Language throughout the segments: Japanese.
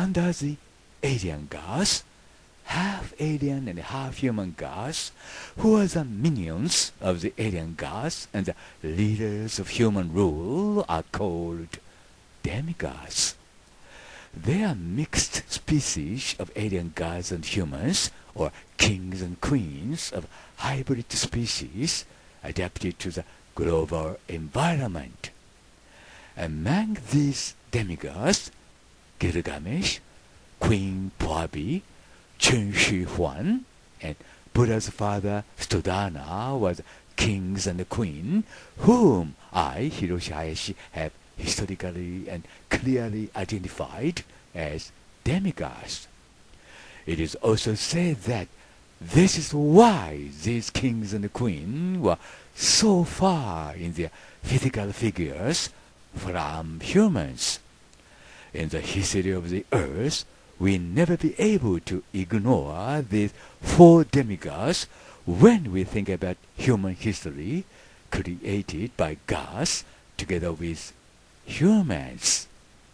under the alien gods, half alien and half human gods, who are the minions of the alien gods and the leaders of human rule, are called demigods. They are mixed species of alien gods and humans, or kings and queens of hybrid species adapted to the global environment. Among these demigods, Gilgamesh, Queen Puabi, Chen Shi Huan, and Buddha's father Stodana were the kings and the queen, whom I, Hiroshi Hayashi, have historically and clearly identified as demigods. It is also said that this is why these kings and the queen were so far in their physical figures from humans. In the history of the earth, we never be able to ignore these four demigods when we think about human history created by gods together with humans.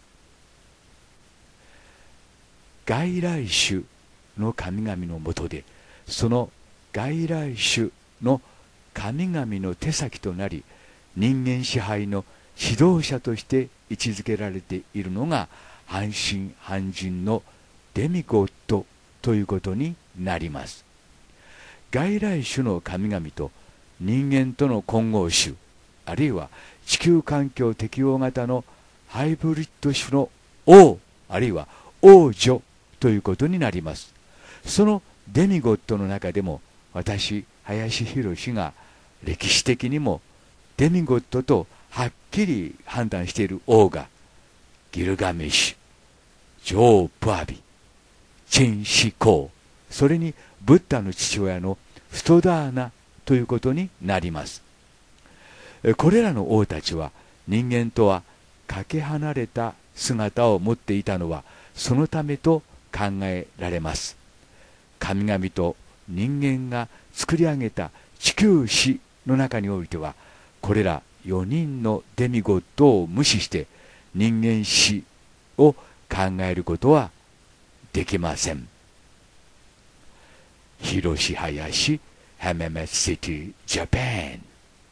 外来種の神々のもとで、その外来種の神々の手先となり、人間支配の指導者として位置づけられているのが半身半人のデミゴッドということになります。外来種の神々と人間との混合種、あるいは地球環境適応型のハイブリッド種の王、あるいは王女ということになります。そのデミゴッドの中でも、私、林博が歴史的にもデミゴッドとはっきり判断している王が、ギルガメッシュ、ジョー・プアビ、チン・シコー、それにブッダの父親のストダーナということになります。これらの王たちは人間とはかけ離れた姿を持っていたのはそのためと考えられます。神々と人間が作り上げた地球史の中においては、これら4人のデミゴッドを無視して人間史を考えることはできません。広林、ハメメシティ、ジャパン。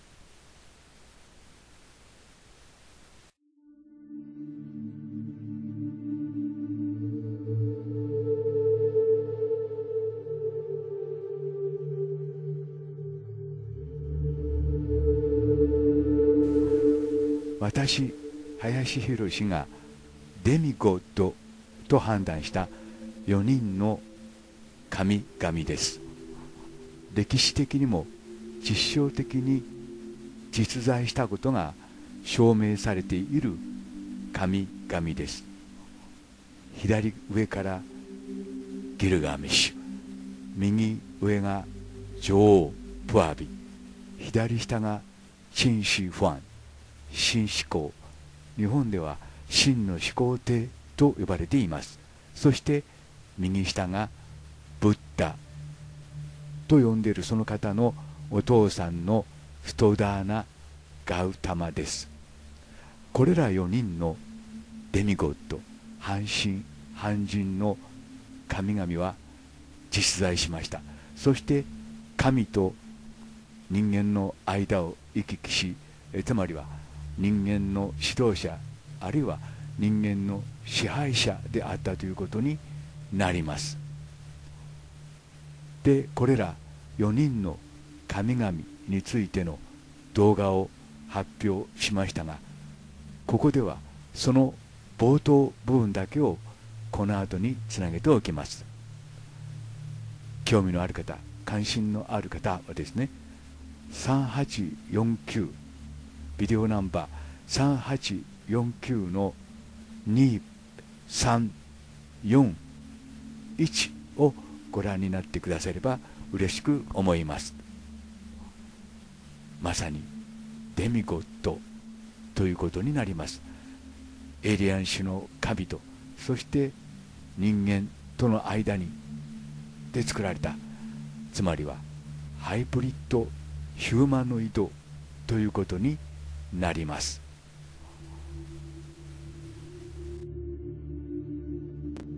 私、林博がデミゴッドと判断した4人の神々です。歴史的にも実証的に実在したことが証明されている神々です。左上からギルガメッシュ、右上が女王プアビ、左下がチンシファン、秦始皇、日本では秦の始皇帝と呼ばれています。そして右下がブッダと呼んでいるその方のお父さんのストダーナ・ガウタマです。これら4人のデミゴッド、半身半人の神々は実在しました。そして神と人間の間を行き来し、つまりは人間の指導者、あるいは人間の支配者であったということになります。で、これら4人の神々についての動画を発表しましたが、ここではその冒頭部分だけをこの後につなげておきます。興味のある方、関心のある方はですね、3849ビデオナンバー3849の2341をご覧になってくだされば嬉しく思います。まさにデミゴッドということになります。エイリアン種の神と、そして人間との間にで作られた、つまりはハイブリッドヒューマノイドということになります。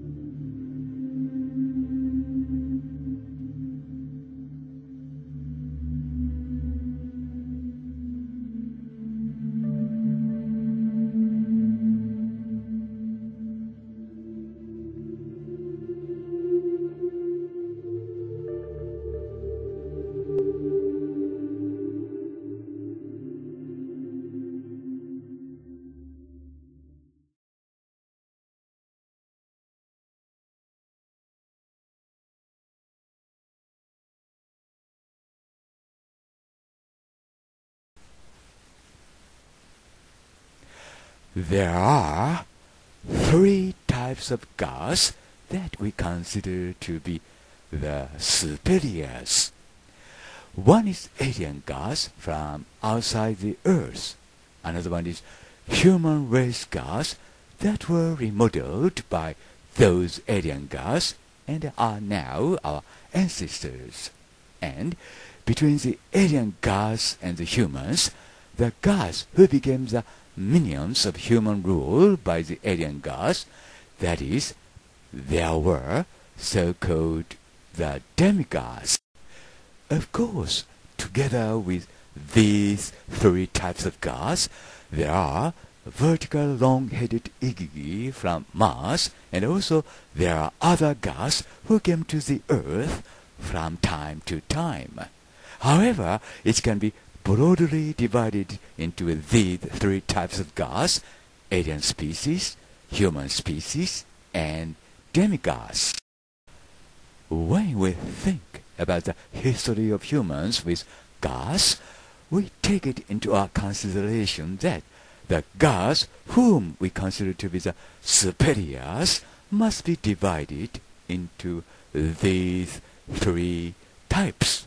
There are three types of gods that we consider to be the superiors. One is alien gods from outside the earth. Another one is human race gods that were remodeled by those alien gods and are now our ancestors. And between the alien gods and the humans, the gods who became the minions of human rule by the alien gods, that is, there were so-called the demigods. Of course, together with these three types of gods, there are vertical long-headed Igigi from Mars, and also there are other gods who came to the earth from time to time. However, it can be broadly divided into these three types of gods: alien species, human species, and demigods. When we think about the history of humans with gods, we take it into our consideration that the gods whom we consider to be the superiors must be divided into these three types.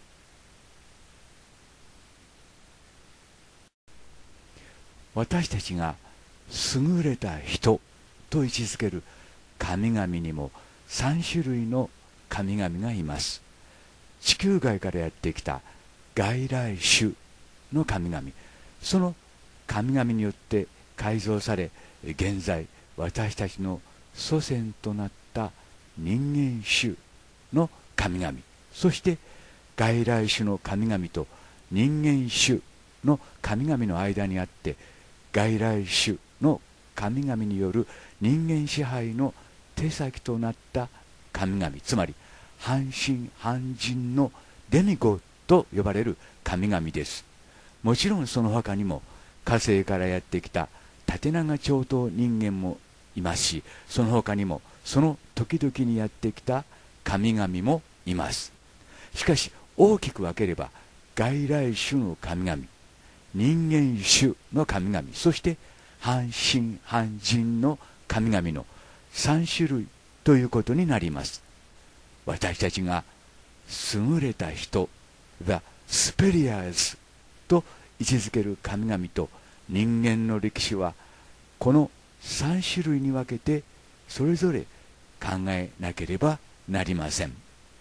私たちが優れた人と位置づける神々にも3種類の神々がいます。地球外からやってきた外来種の神々、その神々によって改造され、現在私たちの祖先となった人間種の神々、そして外来種の神々と人間種の神々の間にあって、外来種の神々による人間支配の手先となった神々、つまり半神半人のデミゴと呼ばれる神々です。もちろんその他にも火星からやってきた縦長超等人間もいますし、その他にもその時々にやってきた神々もいます。しかし大きく分ければ、外来種の神々、人間種の神々、そして半神半人の神々の3種類ということになります。私たちが優れた人、The Superiors と位置づける神々と人間の歴史は、この3種類に分けてそれぞれ考えなければなりません。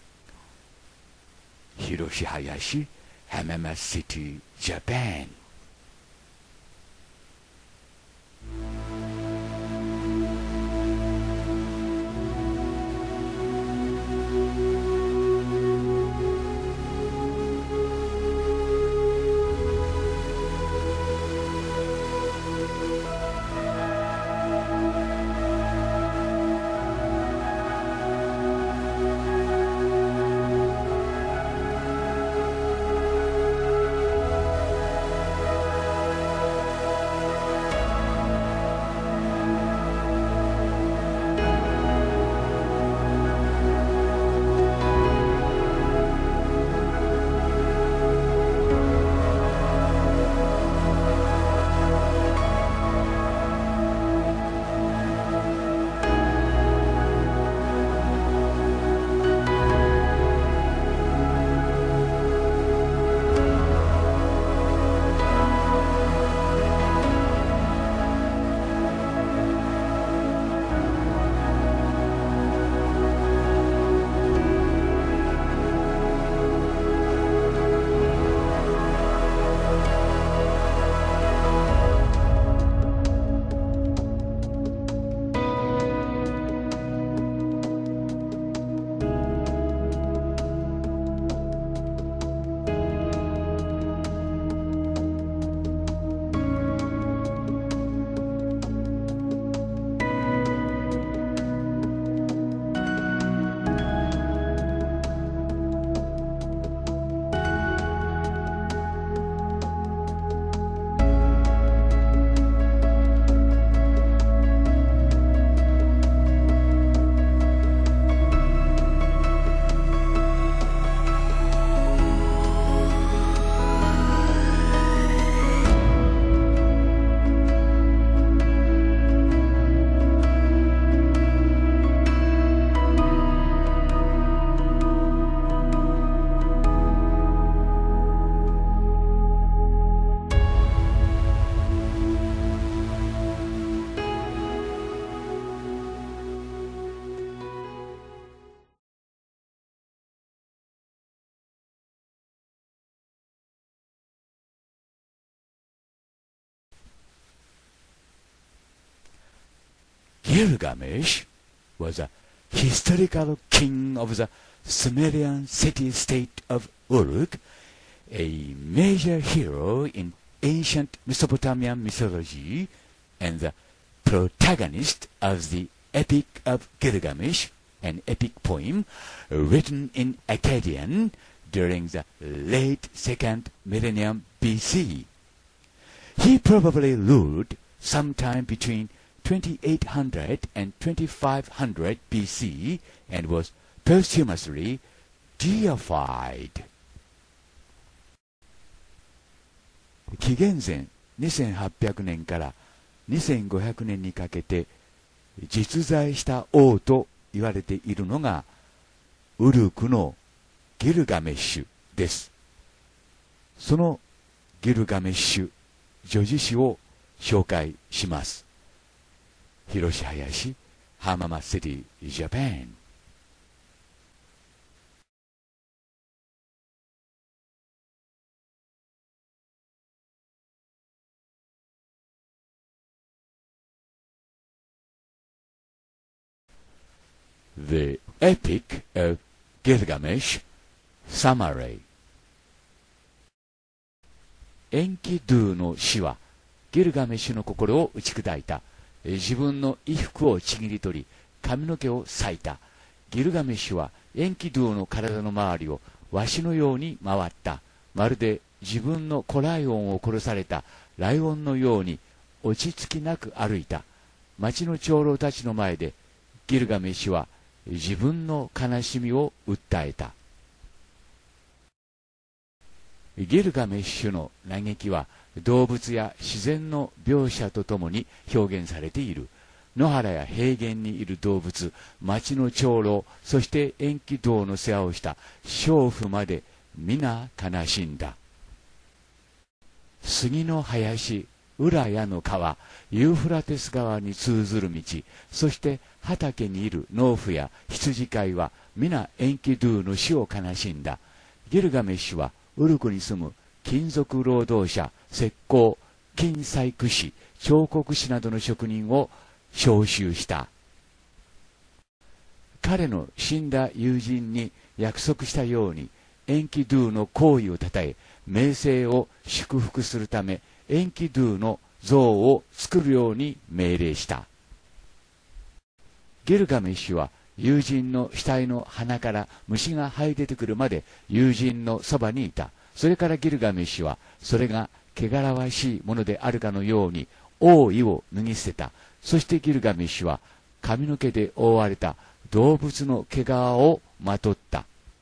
広志林、浜松シティ、ジャパン。 Gilgamesh was a historical king of the Sumerian city-state of Uruk, a major hero in ancient Mesopotamian mythology, and the protagonist of the Epic of Gilgamesh, an epic poem written in Akkadian during the late 2nd millennium BC. He probably ruled sometime between 2800 and 2500 BC and was posthumously deified. 紀元前2800年から2500年にかけて実在した王と言われているのがウルクのギルガメッシュです。そのギルガメッシュ叙事詩を紹介します。広志林、浜松シティ、ジャパン。The Epic of Gilgamesh Summary。 エンキドゥの詩はギルガメッシュの心を打ち砕いた。自分の衣服をちぎり取り髪の毛を裂いた。ギルガメッシュはエンキドゥの体の周りをワシのように回った。まるで自分の子ライオンを殺されたライオンのように落ち着きなく歩いた。町の長老たちの前でギルガメッシュは自分の悲しみを訴えた。ギルガメッシュの嘆きは動物や自然の描写とともに表現されている。野原や平原にいる動物、町の長老、そしてエンキドゥの世話をした娼婦まで皆悲しんだ。杉の林、裏谷の川、ユーフラテス川に通ずる道、そして畑にいる農夫や羊飼いは皆エンキドゥの死を悲しんだ。ギルガメッシュはウルクに住む金属労働者、石膏、金細工師、彫刻師などの職人を召集した。彼の死んだ友人に約束したようにエンキドゥの行為をたたえ名声を祝福するためエンキドゥの像を作るように命令した。ギルガメッシュは友人の額の鼻から虫が這い出てくるまで友人のそばにいた。それからギルガメッシュはそれが汚らわしいものであるかのように王衣を脱ぎ捨てた。そしてギルガメッシュは髪の毛で覆われた動物の毛皮をまとった。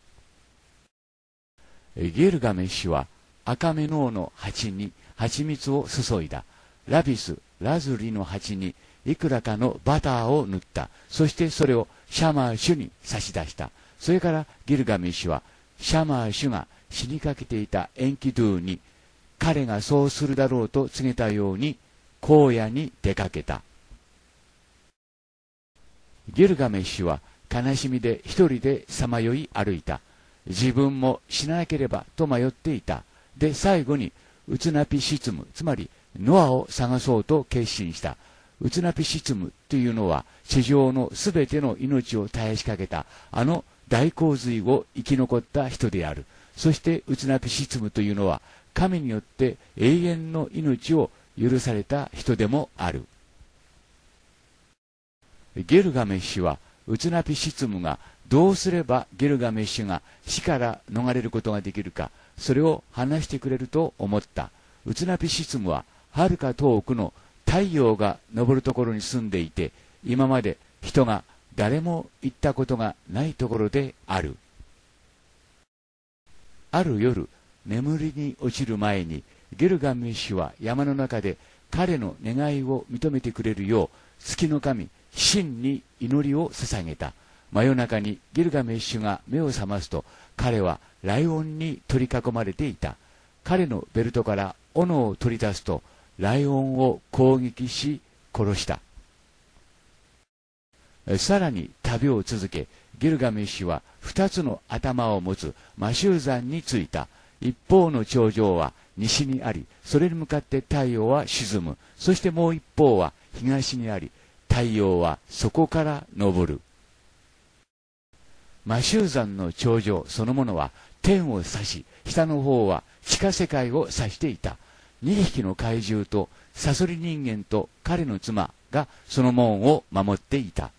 ギルガメッシュは赤目のの鉢に蜂蜜を注いだ。ラビス、ラズリの鉢にいくらかのバターを塗った。そしてそれをシャマーシュに差し出した。それからギルガメッシュはシャマーシュが死にかけていたエンキドゥに彼がそうするだろうと告げたように荒野に出かけた。ギルガメッシュは悲しみで一人でさまよい歩いた。自分も死ななければと迷っていた。で最後にウツナピシツム、つまりノアを探そうと決心した。ウツナピシツムというのは地上のすべての命を絶やしかけたあの大洪水を生き残った人である。そしてウツナピシツムというのは神によって永遠の命を許された人でもある。ギルガメッシュはウツナピシツムがどうすればギルガメッシュが死から逃れることができるか、それを話してくれると思った。ウツナピシツムははるか遠くの太陽が昇るところに住んでいて、今まで人が誰も行ったことがないところである。ある夜、眠りに落ちる前にギルガメッシュは山の中で彼の願いを認めてくれるよう月の神神に祈りを捧げた。真夜中にギルガメッシュが目を覚ますと彼はライオンに取り囲まれていた。彼のベルトから斧を取り出すとライオンを攻撃し殺した。さらに旅を続けギルガメッシュは2つの頭を持つマシュー山に着いた。一方の頂上は西にあり、それに向かって太陽は沈む。そしてもう一方は東にあり、 太陽はそこから昇る。マシュー山の頂上そのものは天を指し、下の方は地下世界を指していた。2匹の怪獣とサソリ人間と彼の妻がその門を守っていた。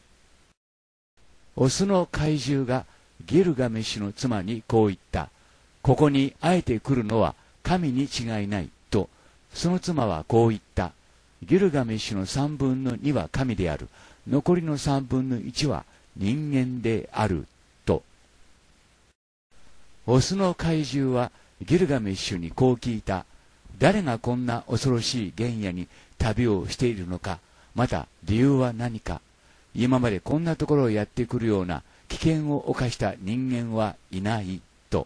オスの怪獣がギルガメシュの妻にこう言った。ここにあえて来るのは神に違いないと。その妻はこう言った。ギルガメシュの3分の2は神である。残りの3分の1は人間であると。オスの怪獣はギルガメシュにこう聞いた。誰がこんな恐ろしい原野に旅をしているのか、また理由は何か。今までこんなところをやってくるような危険を冒した人間はいないと。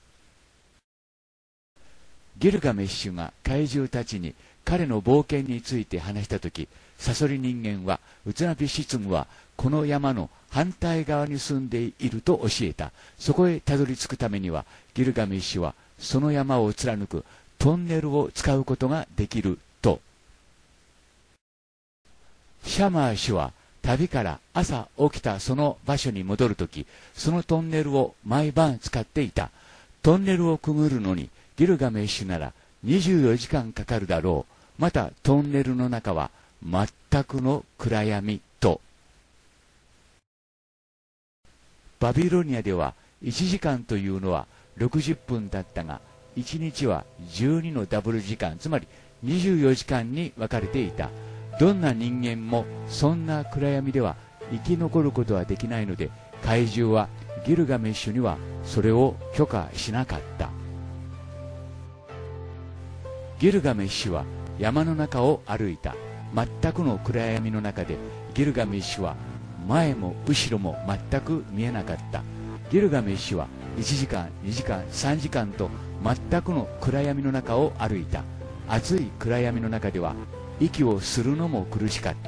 ギルガメッシュが怪獣たちに彼の冒険について話したとき、サソリ人間はウツナピシツムはこの山の反対側に住んでいると教えた。そこへたどり着くためにはギルガメッシュはその山を貫くトンネルを使うことができると。シャマー氏は旅から朝起きたその場所に戻るとき、そのトンネルを毎晩使っていた。トンネルをくぐるのにギルガメッシュなら24時間かかるだろう。またトンネルの中は全くの暗闇と。バビロニアでは1時間というのは60分だったが、1日は12のダブル時間、つまり24時間に分かれていた。どんな人間もそんな暗闇では生き残ることはできないので、怪獣はギルガメッシュにはそれを許可しなかった。ギルガメッシュは山の中を歩いた。全くの暗闇の中でギルガメッシュは前も後ろも全く見えなかった。ギルガメッシュは1時間、2時間、3時間と全くの暗闇の中を歩いた。暑い暗闇の中では息をするのも苦しかった。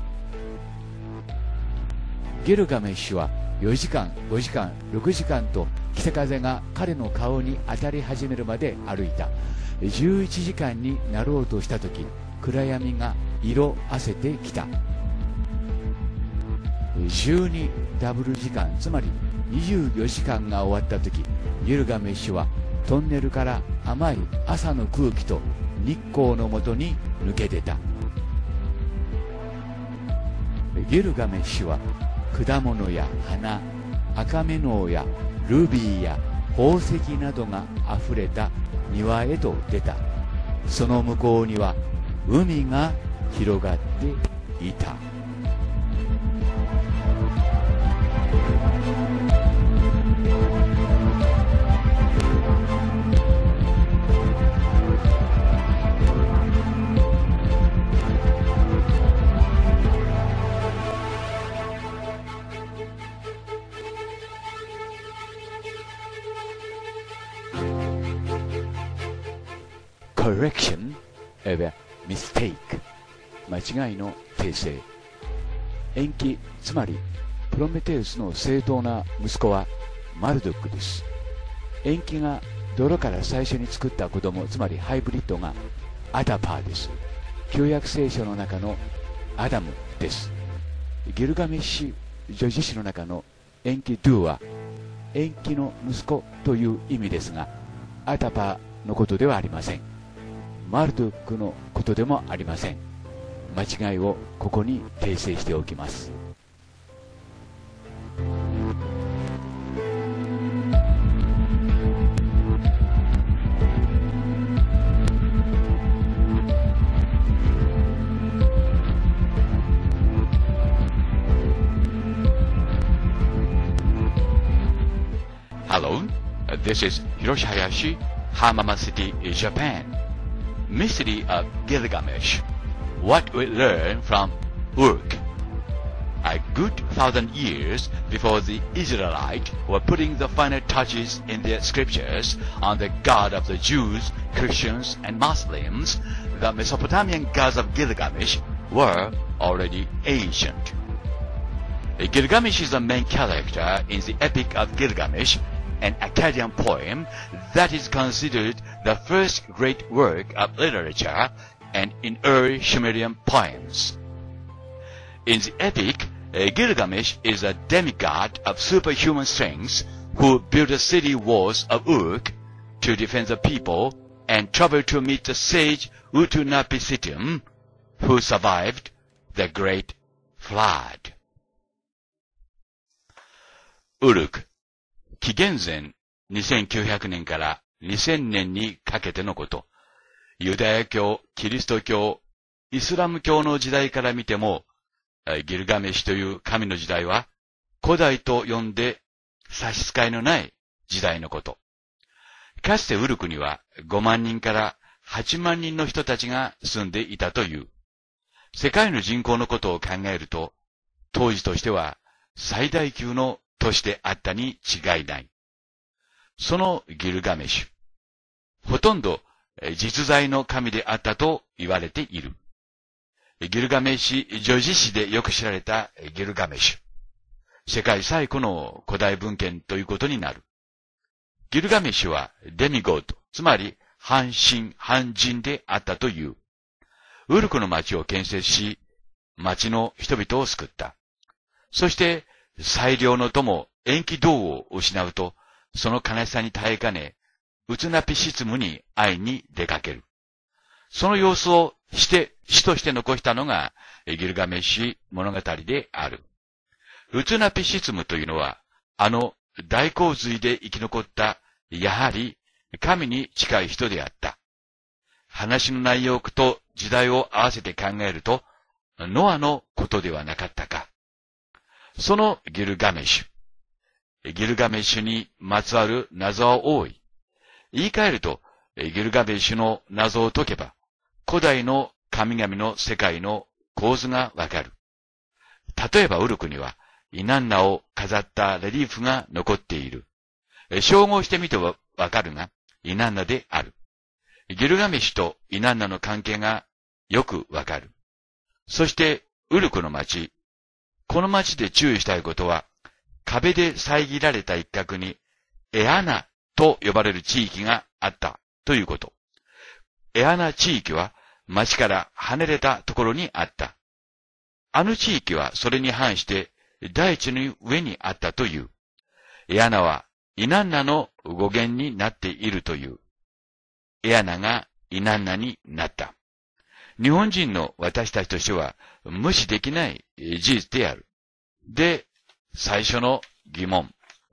ギルガメッシュは4時間、5時間、6時間と北風が彼の顔に当たり始めるまで歩いた。11時間になろうとした時、暗闇が色あせてきた。12ダブル時間、つまり24時間が終わった時、ギルガメッシュはトンネルから甘い朝の空気と日光のもとに抜け出た。ギルガメッシュは果物や花、赤メノウやルビーや宝石などがあふれた庭へと出た。その向こうには海が広がっていた。Correction of a mistake 間違いの訂正。延期、つまりプロメテウスの正当な息子はマルドックです。延期が泥から最初に作った子供、つまりハイブリッドがアダパーです。旧約聖書の中のアダムです。ギルガメッシュ女子誌の中の延期ドゥは延期の息子という意味ですが、アダパーのことではありません。マルドックのことでもありません。間違いをここに訂正しておきます。 Hello, this is Hiroshi Hayashi, Hamama City, Japan. Mystery of Gilgamesh. What we learn from Uruk. A good 1,000 years before the Israelites were putting the final touches in their scriptures on the God of the Jews, Christians, and Muslims, the Mesopotamian gods of Gilgamesh were already ancient. Gilgamesh is the main character in the Epic of Gilgamesh, an Akkadian poem that is considered the first great work of literature and in early Sumerian poems. In the epic, Gilgamesh is a demigod of superhuman strength who built the city walls of Uruk to defend the people and traveled to meet the sage Utnapishtim, who survived the great flood. ウルク、紀元前2900年から2000年にかけてのこと。ユダヤ教、キリスト教、イスラム教の時代から見ても、ギルガメシュという神の時代は、古代と呼んで差し支えのない時代のこと。かつてウルクには5万人から8万人の人たちが住んでいたという。世界の人口のことを考えると、当時としては最大級の都市であったに違いない。そのギルガメシュ、ほとんど実在の神であったと言われている。ギルガメシ叙事詩でよく知られたギルガメシュ。世界最古の古代文献ということになる。ギルガメシュはデミゴッド、つまり半神半人であったという。ウルクの町を建設し、町の人々を救った。そして、最良の友、延期道を失うと、その悲しさに耐えかね、ウツナピシツムに会いに出かける。その様子を詩として残したのがギルガメシュ物語である。ウツナピシツムというのは、あの大洪水で生き残った、やはり神に近い人であった。話の内容と時代を合わせて考えると、ノアのことではなかったか。そのギルガメシュにまつわる謎は多い。言い換えると、ギルガメシュの謎を解けば、古代の神々の世界の構図がわかる。例えばウルクには、イナンナを飾ったレリーフが残っている。照合してみてわかるが、イナンナである。ギルガメシュとイナンナの関係がよくわかる。そして、ウルクの町。この町で注意したいことは、壁で遮られた一角に、エアナと呼ばれる地域があったということ。エアナ地域は町から離れたところにあった。あの地域はそれに反して大地の上にあったという。エアナはイナンナの語源になっているという。エアナがイナンナになった。日本人の私たちとしては無視できない事実である。で、最初の疑問。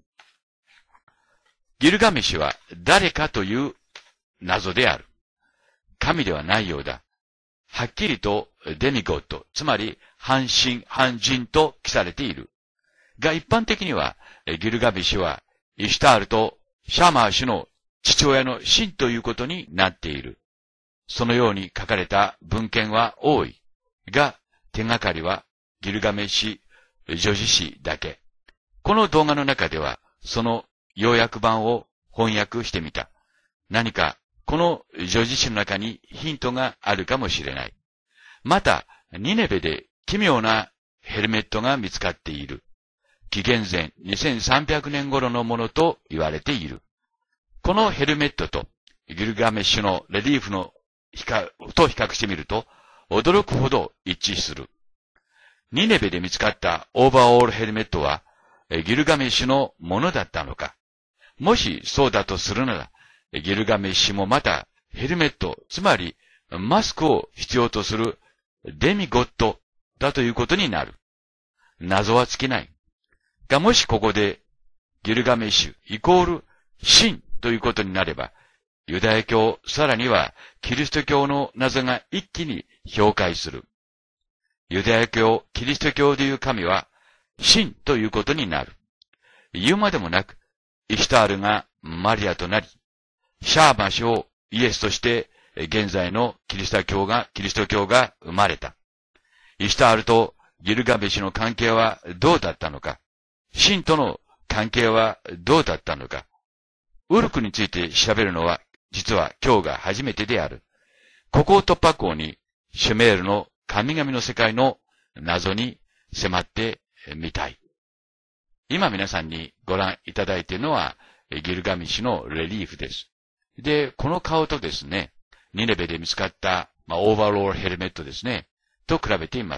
ギルガメシュは誰かという謎である。神ではないようだ。はっきりとデミゴッド、つまり半神半人と記されている。が一般的にはギルガメシュはイシュタールとシャマーシュの父親の神ということになっている。そのように書かれた文献は多い。が手がかりはギルガメシ叙事詩だけ。この動画の中ではその要約版を翻訳してみた。何かこの叙事詩の中にヒントがあるかもしれない。また、ニネベで奇妙なヘルメットが見つかっている。紀元前2300年頃のものと言われている。このヘルメットとギルガメッシュのレリーフの比較してみると、驚くほど一致する。ニネベで見つかったオーバーオールヘルメットは、ギルガメッシュのものだったのか。もしそうだとするなら、ギルガメッシュもまたヘルメット、つまりマスクを必要とするデミゴッドだということになる。謎は尽きない。がもしここでギルガメッシュイコール神ということになれば、ユダヤ教、さらにはキリスト教の謎が一気に氷解する。ユダヤ教、キリスト教でいう神は神ということになる。言うまでもなく、イシュタールがマリアとなり、シャーマシュをイエスとして現在のキリスト教が生まれた。イシュタールとギルガメシュの関係はどうだったのか。神との関係はどうだったのか。ウルクについて調べるのは実は今日が初めてである。ここを突破口にシュメールの神々の世界の謎に迫ってみたい。今皆さんにご覧いただいているのはギルガメシュのレリーフです。で、この顔とですね、ニネベで見つかった、オーバーロールヘルメットですね、と比べています。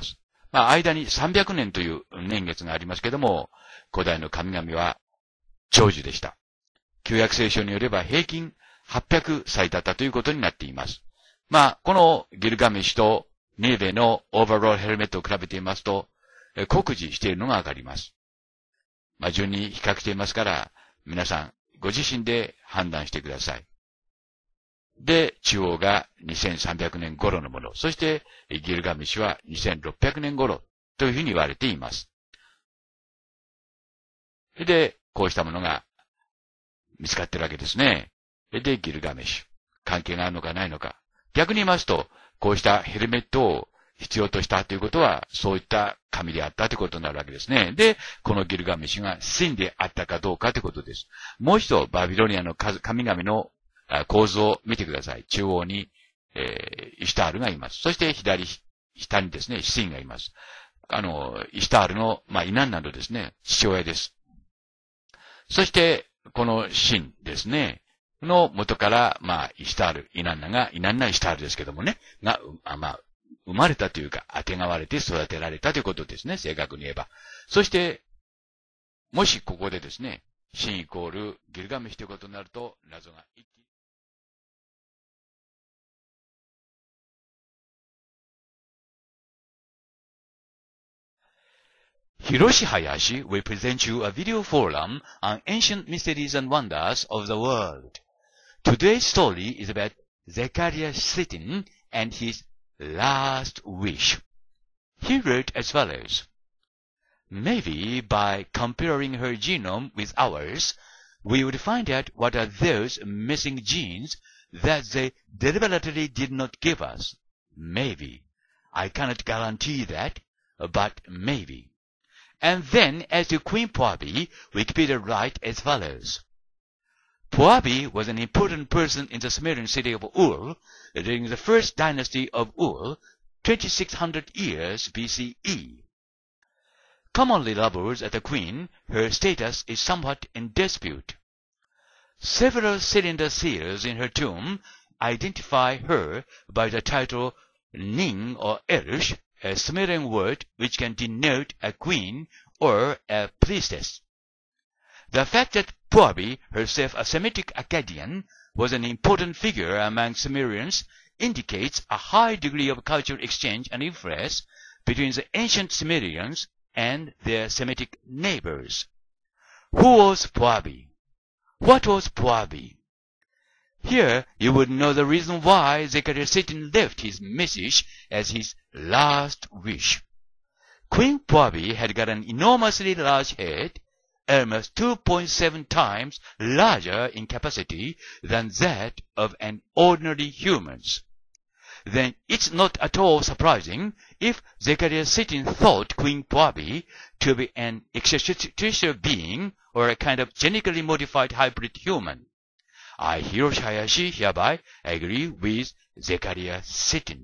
間に300年という年月がありますけども、古代の神々は長寿でした。旧約聖書によれば平均800歳だったということになっています。このギルガメシュとニネベのオーバーロールヘルメットを比べていますと、酷似しているのがわかります。順に比較していますから、皆さんご自身で判断してください。で、中央が2300年頃のもの、そしてギルガメシュは2600年頃というふうに言われています。で、こうしたものが見つかっているわけですね。で、ギルガメシュ。関係があるのかないのか。逆に言いますと、こうしたヘルメットを必要としたということは、そういった神であったということになるわけですね。で、このギルガメシュが神であったかどうかということです。もう一度、バビロニアの神々の構図を見てください。中央に、イシュタールがいます。そして左下にですね、シンがいます。イシュタールの、イナンナのですね、父親です。そして、このシンですね、の元から、イシュタール、イナンナイシュタールですけどもね、生まれたというか、あてがわれて育てられたということですね、正確に言えば。そして、もしここでですね、シンイコールギルガメシュということになると、謎が一気に。Hiroshi Hayashi will present you a video forum on ancient mysteries and wonders of the world. Today's story is about Zechariah Sittin and his last wish. He wrote as follows. Maybe by comparing her genome with ours, we would find out what are those missing genes that they deliberately did not give us. Maybe. I cannot guarantee that, but maybe.And then, as to Queen Puabi, Wikipedia writes as follows. Puabi was an important person in the Sumerian city of Ur during the first dynasty of Ur, 2600 years BCE. Commonly labeled as a queen, her status is somewhat in dispute. Several cylinder seals in her tomb identify her by the title Nin or Erush, a Sumerian word which can denote a queen or a priestess. The fact that Puabi, herself a Semitic Akkadian, was an important figure among Sumerians indicates a high degree of cultural exchange and influence between the ancient Sumerians and their Semitic neighbors. Who was Puabi? What was Puabi?Here you would know the reason why Zechariah Sittin left his message as his last wish. Queen Puabi had got an enormously large head, almost 2.7 times larger in capacity than that of an ordinary human's. Then it's not at all surprising if Zechariah Sittin thought Queen Puabi to be an extraterrestrial being or a kind of genetically modified hybrid human.I, Hiroshi Hayashi, hereby agree with Zechariah Sittin.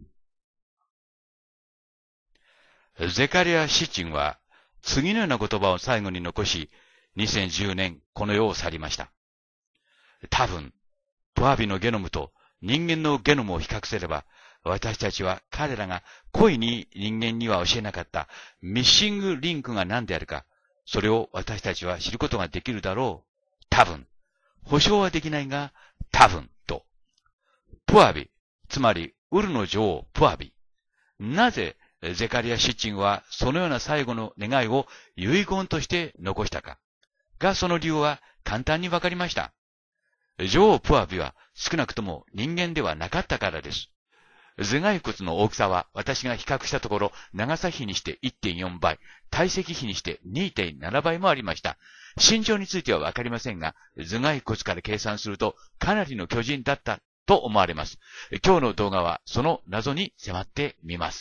ゼカリア・シッチンは次のような言葉を最後に残し、2010年この世を去りました。多分、プアビのゲノムと人間のゲノムを比較すれば、私たちは彼らが故意に人間には教えなかったミッシングリンクが何であるか、それを私たちは知ることができるだろう。多分。保証はできないが、多分と。プアビ、つまり、ウルの女王、プアビ。なぜ、ゼカリア・シッチンはそのような最後の願いを遺言として残したか。が、その理由は簡単にわかりました。女王プアビは少なくとも人間ではなかったからです。頭蓋骨の大きさは私が比較したところ、長さ比にして 1.4 倍、体積比にして 2.7 倍もありました。身長についてはわかりませんが、頭蓋骨から計算するとかなりの巨人だったと思われます。今日の動画はその謎に迫ってみます。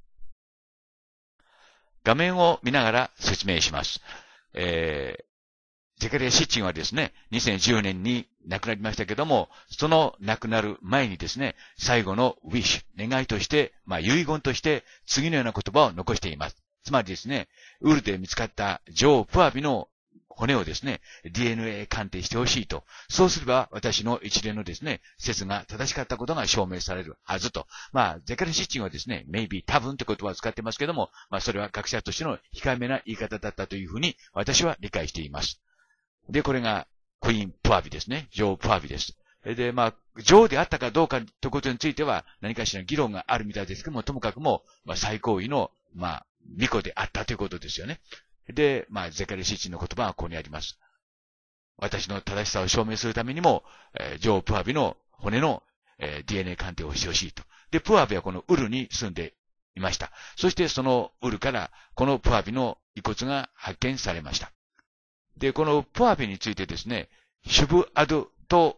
画面を見ながら説明します。ゼカリア・シッチンはですね、2010年に亡くなりましたけども、その亡くなる前にですね、最後のウィッシュ、願いとして、遺言として次のような言葉を残しています。つまりですね、ウルで見つかった女王プアビの骨をですね、DNA 鑑定してほしいと。そうすれば、私の一連のですね、説が正しかったことが証明されるはずと。ゼカルシッチンはですね、maybe 多分って言葉を使ってますけども、それは学者としての控えめな言い方だったというふうに、私は理解しています。で、これが、クイーン・プアビですね。女王プアビです。で、女王であったかどうかということについては、何かしら議論があるみたいですけども、ともかくも、最高位の、巫女であったということですよね。で、ゼカルシッチンの言葉はここにあります。私の正しさを証明するためにも、女王プアビの骨の、DNA 鑑定をしてほしいと。で、プアビはこのウルに住んでいました。そしてそのウルから、このプアビの遺骨が発見されました。で、このプアビについてですね、シュブアドと、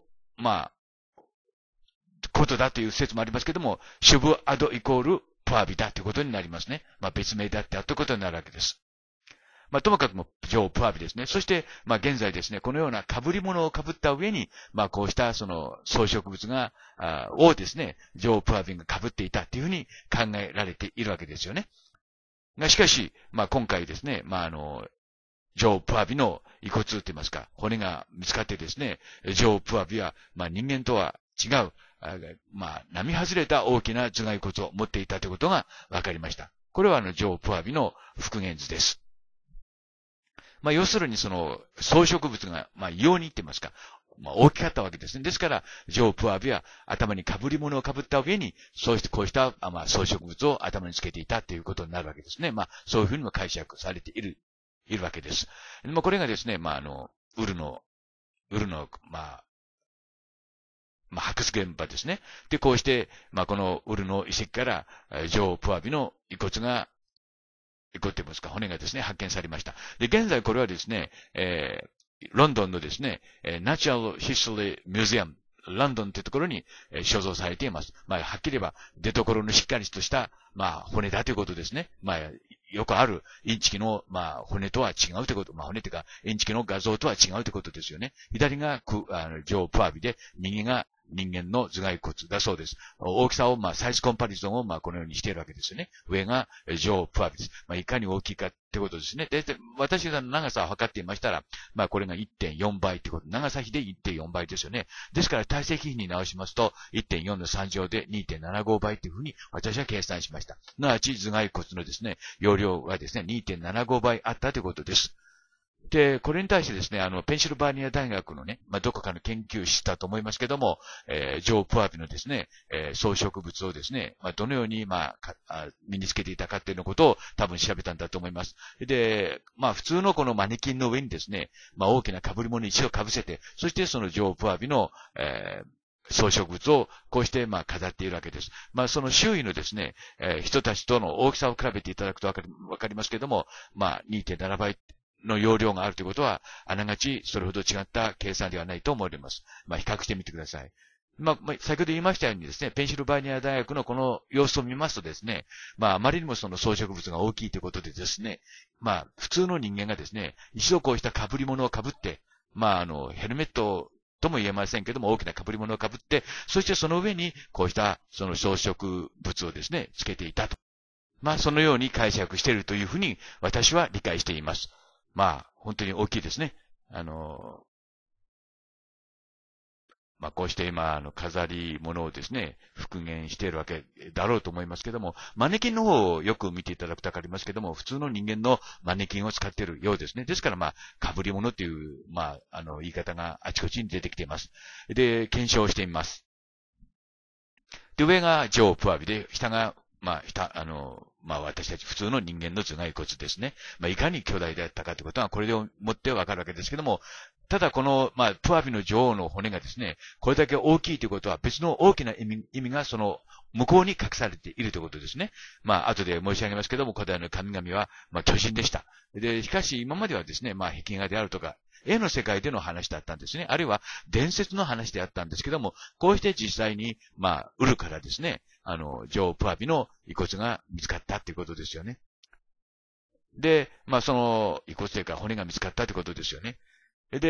ことだという説もありますけども、シュブアドイコールプアビだということになりますね。別名であったということになるわけです。ともかくも女王プアビですね。そして、現在ですね、このような被り物を被った上に、こうしたその装飾物が、をですね、女王プアビが被っていたというふうに考えられているわけですよね。しかし、今回ですね、女王プアビの遺骨といいますか、骨が見つかってですね、女王プアビは、人間とは違う、並外れた大きな頭蓋骨を持っていたということが分かりました。これは女王プアビの復元図です。要するにその装飾物が、異様にって言いますか、大きかったわけですね。ですから、女王プアビは頭に被り物を被った上に、そうしてこうした、装飾物を頭につけていたということになるわけですね。そういうふうにも解釈されているわけです。これがですね、ウルの、発掘現場ですね。で、こうして、このウルの遺跡から、女王プアビの遺骨と言いますか、骨がですね、発見されました。で、現在これはですね、ロンドンのですね、Natural History Museum、ロンドンというところに所蔵されています。はっきり言えば、出所のしっかりとした、骨だということですね。よくあるインチキの、骨とは違うということ。骨というか、インチキの画像とは違うということですよね。左が女王プアビで、右が人間の頭蓋骨だそうです。大きさを、サイズコンパリゾンを、このようにしているわけですよね。上が女王プアビです。いかに大きいかってことですね。で、私が長さを測っていましたら、これが 1.4 倍ってこと。長さ比で 1.4 倍ですよね。ですから、体積比に直しますと、1.4 の3乗で 2.75 倍というふうに私は計算しました。すなわち、頭蓋骨のですね、容量がですね、2.75 倍あったということです。で、これに対してですね、ペンシルバニア大学のね、どこかの研究室だと思いますけども、女王プアビのですね、装飾物をですね、どのように、身につけていたかっていうのことを多分調べたんだと思います。で、普通のこのマネキンの上にですね、大きな被り物に一度被せて、そしてその女王プアビの、装飾物をこうして飾っているわけです。その周囲のですね、人たちとの大きさを比べていただくとわかりますけども、2.7 倍の容量があるということは、あながちそれほど違った計算ではないと思われます。比較してみてください。先ほど言いましたようにですね、ペンシルバニア大学のこの様子を見ますとですね、あまりにもその装飾物が大きいということでですね、普通の人間がですね、一度こうした被り物を被って、ヘルメットとも言えませんけども、大きな被り物を被って、そしてその上にこうしたその装飾物をですね、つけていたと。そのように解釈しているというふうに私は理解しています。本当に大きいですね。こうして今、飾り物をですね、復元しているわけだろうと思いますけども、マネキンの方をよく見ていただくとわかりますけども、普通の人間のマネキンを使っているようですね。ですから被り物という、言い方があちこちに出てきています。で、検証してみます。で、上が女王プアビで、下が、私たち普通の人間の頭蓋骨ですね。いかに巨大であったかということは、これでもってわかるわけですけども、ただこの、プアビの女王の骨がですね、これだけ大きいということは、別の大きな意味がその、向こうに隠されているということですね。後で申し上げますけども、古代の神々は、巨人でした。で、しかし今まではですね、壁画であるとか、絵の世界での話だったんですね。あるいは伝説の話であったんですけども、こうして実際に、ウルからですね、女王プアビの遺骨が見つかったということですよね。で、その遺骨というか骨が見つかったということですよね。で、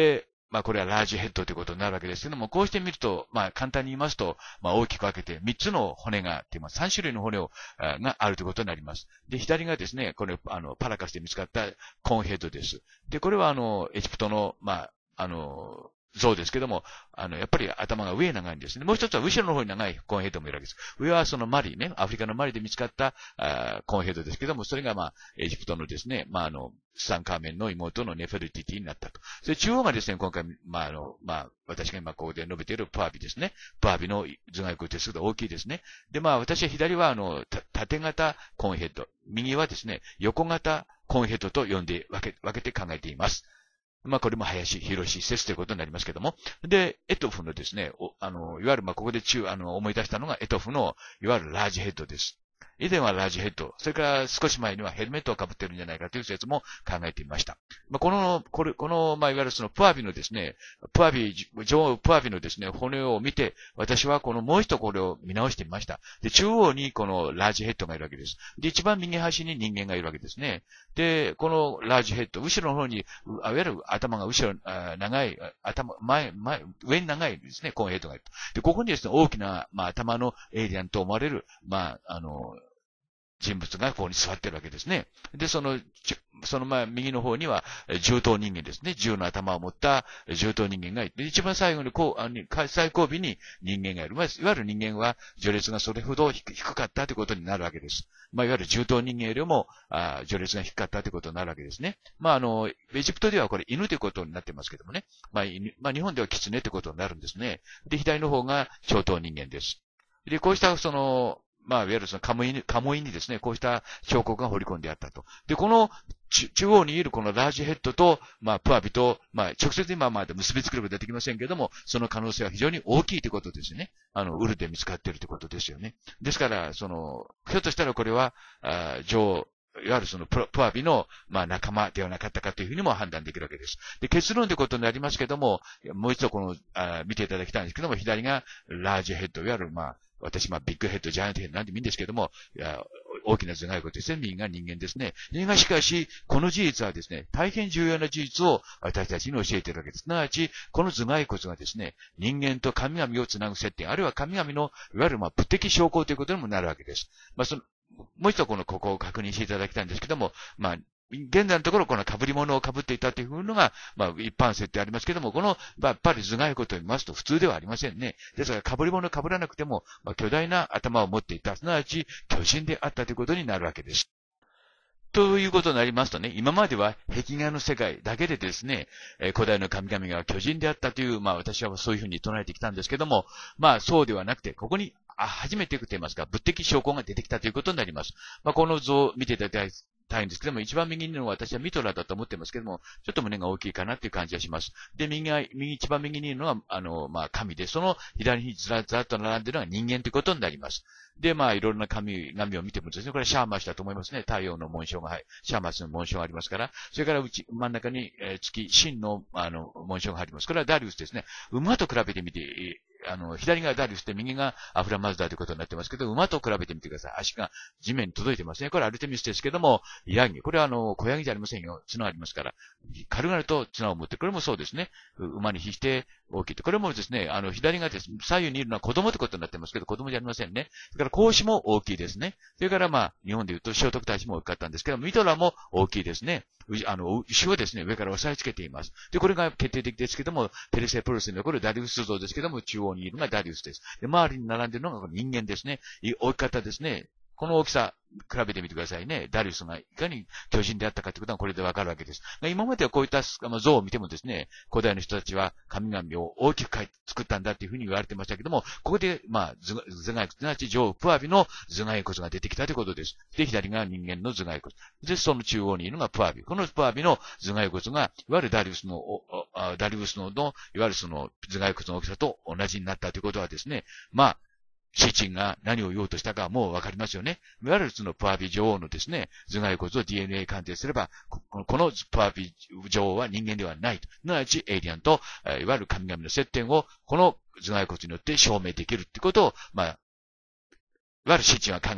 まあこれはラージヘッドということになるわけですけども、こうして見ると、まあ簡単に言いますと、まあ大きく分けて3つの骨があって、まあ3種類の骨があるということになります。で、左がですね、これ、パラカスで見つかったコーンヘッドです。で、これはエジプトの、まあ、像ですけども、やっぱり頭が上長いんですね。もう一つは後ろの方に長いコーンヘッドもいるわけです。上はそのマリね、アフリカのマリで見つかったコーンヘッドですけども、それがまあ、エジプトのですね、まあツタンカーメンの妹のネフェルティティになったと。それ中央がですね、今回、まあ私が今ここで述べているプアビですね。プアビの頭蓋骨ですけど大きいですね。で、まあ私は左は縦型コーンヘッド。右はですね、横型コーンヘッドと呼んで分けて考えています。まあ、これも林博説ということになりますけども。で、エトフのですね、いわゆる、まあ、ここで思い出したのがエトフの、いわゆるラージヘッドです。以前はラージヘッド、それから少し前にはヘルメットを被っているんじゃないかという説も考えてみました。まあ、この、まあ、いわゆるそのプアビのですね、女王プアビのですね、骨を見て、私はもう一度これを見直してみました。で、中央にこのラージヘッドがいるわけです。で、一番右端に人間がいるわけですね。で、このラージヘッド、後ろの方に、いわゆる頭が後ろ、長い、上に長いですね、コーンヘッドがいる。で、ここにですね、大きな、まあ、頭のエイリアンと思われる、まあ、人物がここに座ってるわけですね。で、その前、右の方には、銃刀人間ですね。銃の頭を持った銃刀人間がいて、一番最後に最後尾に人間がいる。まあ、いわゆる人間は序列がそれほど低かったということになるわけです。まあ、いわゆる銃刀人間よりも、序列が低かったということになるわけですね。まあ、エジプトではこれ犬ということになってますけどもね。まあ、日本では狐ということになるんですね。で、左の方が長刀人間です。で、こうしたまあ、いわゆるカモイにですね、こうした彫刻が彫り込んであったと。で、この中央にいるこのラージヘッドと、まあ、プアビと、まあ、直接今まで結びつけることはできませんけれども、その可能性は非常に大きいということですよね。ウルで見つかっているということですよね。ですから、ひょっとしたらこれは、いわゆるプアビの、まあ、仲間ではなかったかというふうにも判断できるわけです。で、結論ということになりますけども、もう一度見ていただきたいんですけども、左がラージヘッド、いわゆる、まあ、私、まあ、ビッグヘッド、ジャイアントヘッドなんてもいいんですけども、大きな頭蓋骨ですね。右が人間ですね。しかし、この事実はですね、大変重要な事実を私たちに教えているわけです。すなわち、この頭蓋骨がですね、人間と神々をつなぐ接点、あるいは神々の、いわゆるまあ、物的証拠ということにもなるわけです。まあ、もう一度ここを確認していただきたいんですけども、まあ、現在のところこの被り物を被っていたというのが、まあ一般説でありますけども、やっぱり頭蓋骨を見ますと普通ではありませんね。ですから被り物を被らなくても、まあ、巨大な頭を持っていた、すなわち巨人であったということになるわけです。ということになりますとね、今までは壁画の世界だけでですね、古代の神々が巨人であったという、まあ私はそういうふうに唱えてきたんですけども、まあそうではなくて、ここに初めてと言いますか、物的証拠が出てきたということになります。まあこの図を見ていただきたいんですけども、一番右のは私はミトラだと思ってますけども、ちょっと胸が大きいかなっていう感じがします。で、一番右にいるのは、まあ神で、その左にずらっと並んでいるのが人間ということになります。で、まあ、いろんな神を見てもですね、これはシャーマシだと思いますね。太陽の紋章が、シャーマシの紋章がありますから、それから真ん中に、月、神の、紋章が入ります。これはダリウスですね。馬と比べてみて、左がダリウスで右がアフラマズダということになってますけど、馬と比べてみてください。足が地面に届いてますね。これはアルテミスですけども、ヤギ。これは小ヤギじゃありませんよ。角ありますから。軽々と角を持って、これもそうですね。馬に比して大きいと。これもですね、左がですね、左右にいるのは子供ということになってますけど、子供じゃありませんね。それから格子も大きいですね。それからまあ、日本で言うと聖徳太子も大きかったんですけど、ミトラも大きいですね。牛をですね、上から押さえつけています。で、これが決定的ですけども、ペルセポルスに残るダリウス像ですけども、中央にいるのがダリウスです。で、周りに並んでいるのが人間ですね。大きかったですね。この大きさ、比べてみてくださいね。ダリウスがいかに巨人であったかということはこれでわかるわけです。今まではこういった像を見てもですね、古代の人たちは神々を大きく作ったんだというふうに言われてましたけども、ここで、まあ、頭蓋骨、すなわち女王プアビの頭蓋骨が出てきたということです。で、左が人間の頭蓋骨。で、その中央にいるのがプアビ。このプアビの頭蓋骨が、いわゆるダリウスの、いわゆるその頭蓋骨の大きさと同じになったということはですね、まあ、シチンが何を言おうとしたかもうわかりますよね。いわゆるそのプアビ女王のですね、頭蓋骨を DNA 鑑定すれば、このプアビ女王は人間ではないと。すなわちエイリアンと、いわゆる神々の接点をこの頭蓋骨によって証明できるってことを、まあ、いわゆるシチンは考えた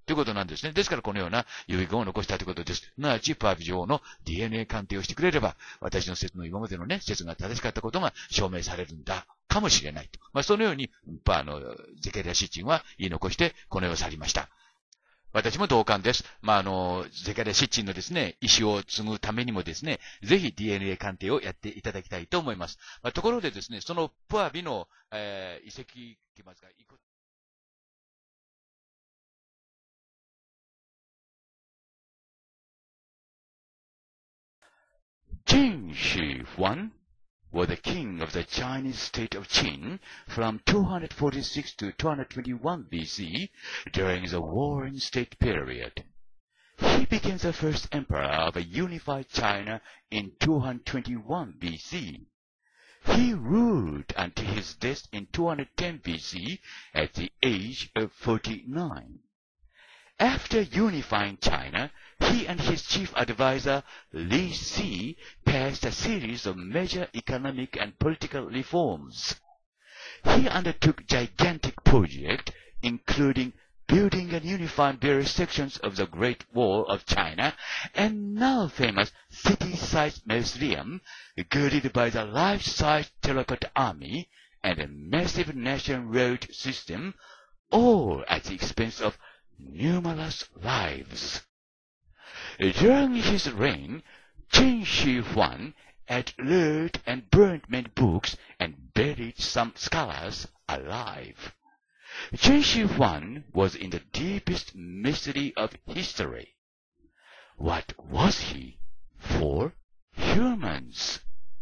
ということなんですね。ですからこのような遺言を残したということです。すなわち、プアビ女王の DNA 鑑定をしてくれれば、私の説の今までのね、説が正しかったことが証明されるんだ、かもしれないと。そのように、ゼカリア・シッチンは言い残して、この世を去りました。私も同感です。ゼカリア・シッチンのですね、意思を継ぐためにもですね、ぜひ DNA 鑑定をやっていただきたいと思います。ところでですね、そのプアビの、遺跡、Qin Shi Huang was the king of the Chinese state of Qin from 246 to 221 BC during the Warring State period. He became the first emperor of a unified China in 221 BC. He ruled until his death in 210 BC at the age of 49. After unifying China, he and his chief advisor, Li Si, passed a series of major economic and political reforms. He undertook gigantic projects, including building and unifying various sections of the Great Wall of China, and now famous city-sized mausoleum, girded by the life-size terracotta army, and a massive national road system, all at the expense of numerous lives. During his reign, Qin Shi Huang outlawed and burned many books and buried some scholars alive. Qin Shi Huang was in the deepest mystery of history. What was he for humans?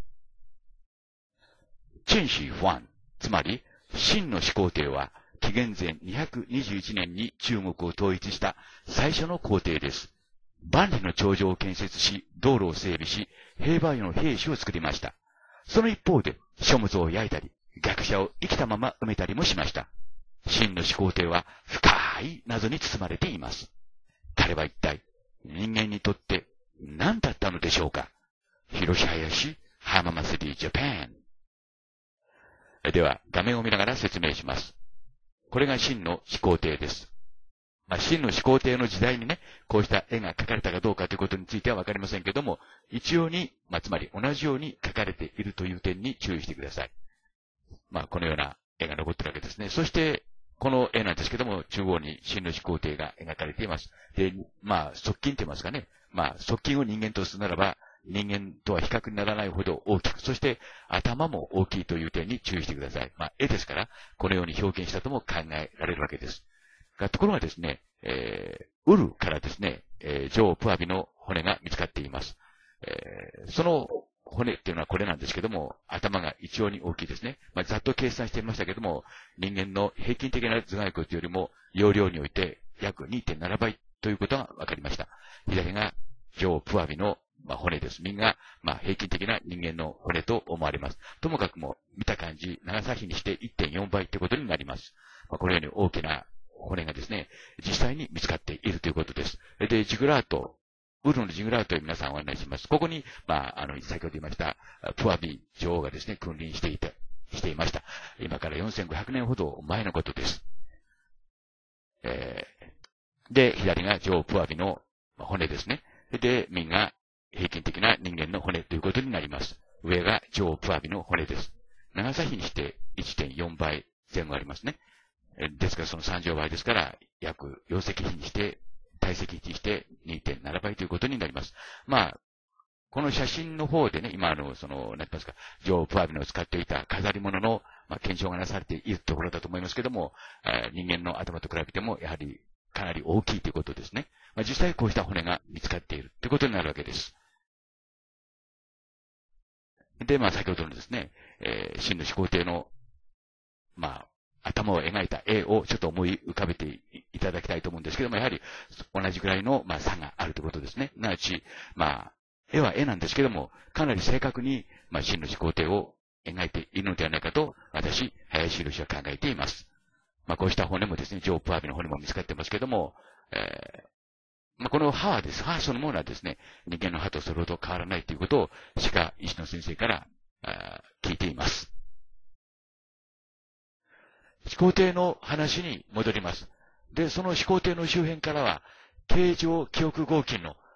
陳始皇、つまり、秦の始皇帝は、紀元前221年に中国を統一した最初の皇帝です。万里の長城を建設し、道路を整備し、兵馬俑の兵士を作りました。その一方で、書物を焼いたり、学者を生きたまま埋めたりもしました。秦の始皇帝は深い謎に包まれています。彼は一体人間にとって何だったのでしょうか。広林浜松リジャパン。では、画面を見ながら説明します。これが秦の始皇帝です。秦の始皇帝の時代にね、こうした絵が描かれたかどうかということについてはわかりませんけども、一様に、つまり同じように描かれているという点に注意してください。このような絵が残っているわけですね。そして、この絵なんですけども、中央に秦の始皇帝が描かれています。で、側近と言いますかね。側近を人間とするならば、人間とは比較にならないほど大きく、そして頭も大きいという点に注意してください。絵ですから、このように表現したとも考えられるわけです。ところがですね、ウルからですね、女王プアビの骨が見つかっています。その骨っていうのはこれなんですけども、頭が一様に大きいですね。ざっと計算してみましたけども、人間の平均的な頭蓋骨よりも容量において約 2.7 倍ということが分かりました。左が女王プアビの骨です。右が平均的な人間の骨と思われます。ともかくも見た感じ、長さ比にして 1.4 倍ということになります。このように大きな骨がですね、実際に見つかっているということです。で、ジグラート、ウルのジグラートを皆さんお案内します。ここに、先ほど言いました、プアビ女王がですね、君臨していました。今から4500年ほど前のことです。で、左が女王プアビの骨ですね。で、右が平均的な人間の骨ということになります。上が女王プアビの骨です。長さ比にして 1.4 倍前後ありますね。ですからその3乗倍ですから、約容積比にして、体積比にして 2.7 倍ということになります。この写真の方でね、今なんて言いますか、女王プアビの使っていた飾り物の、検証がなされているところだと思いますけども、人間の頭と比べても、やはりかなり大きいということですね。実際こうした骨が見つかっているということになるわけです。で、先ほどのですね、秦の始皇帝の、頭を描いた絵をちょっと思い浮かべていただきたいと思うんですけども、やはり同じくらいの、差があるということですね。なうち、絵は絵なんですけども、かなり正確に、秦の始皇帝を描いているのではないかと、私、林博は考えています。こうした骨もですね、女王プアビの骨も見つかってますけども、この歯はです。歯そのものはですね、人間の歯とそれほど変わらないということを、歯科医師の先生から聞いています。始皇帝の話に戻ります。 で、その始皇帝の周辺からは、形状記憶合金の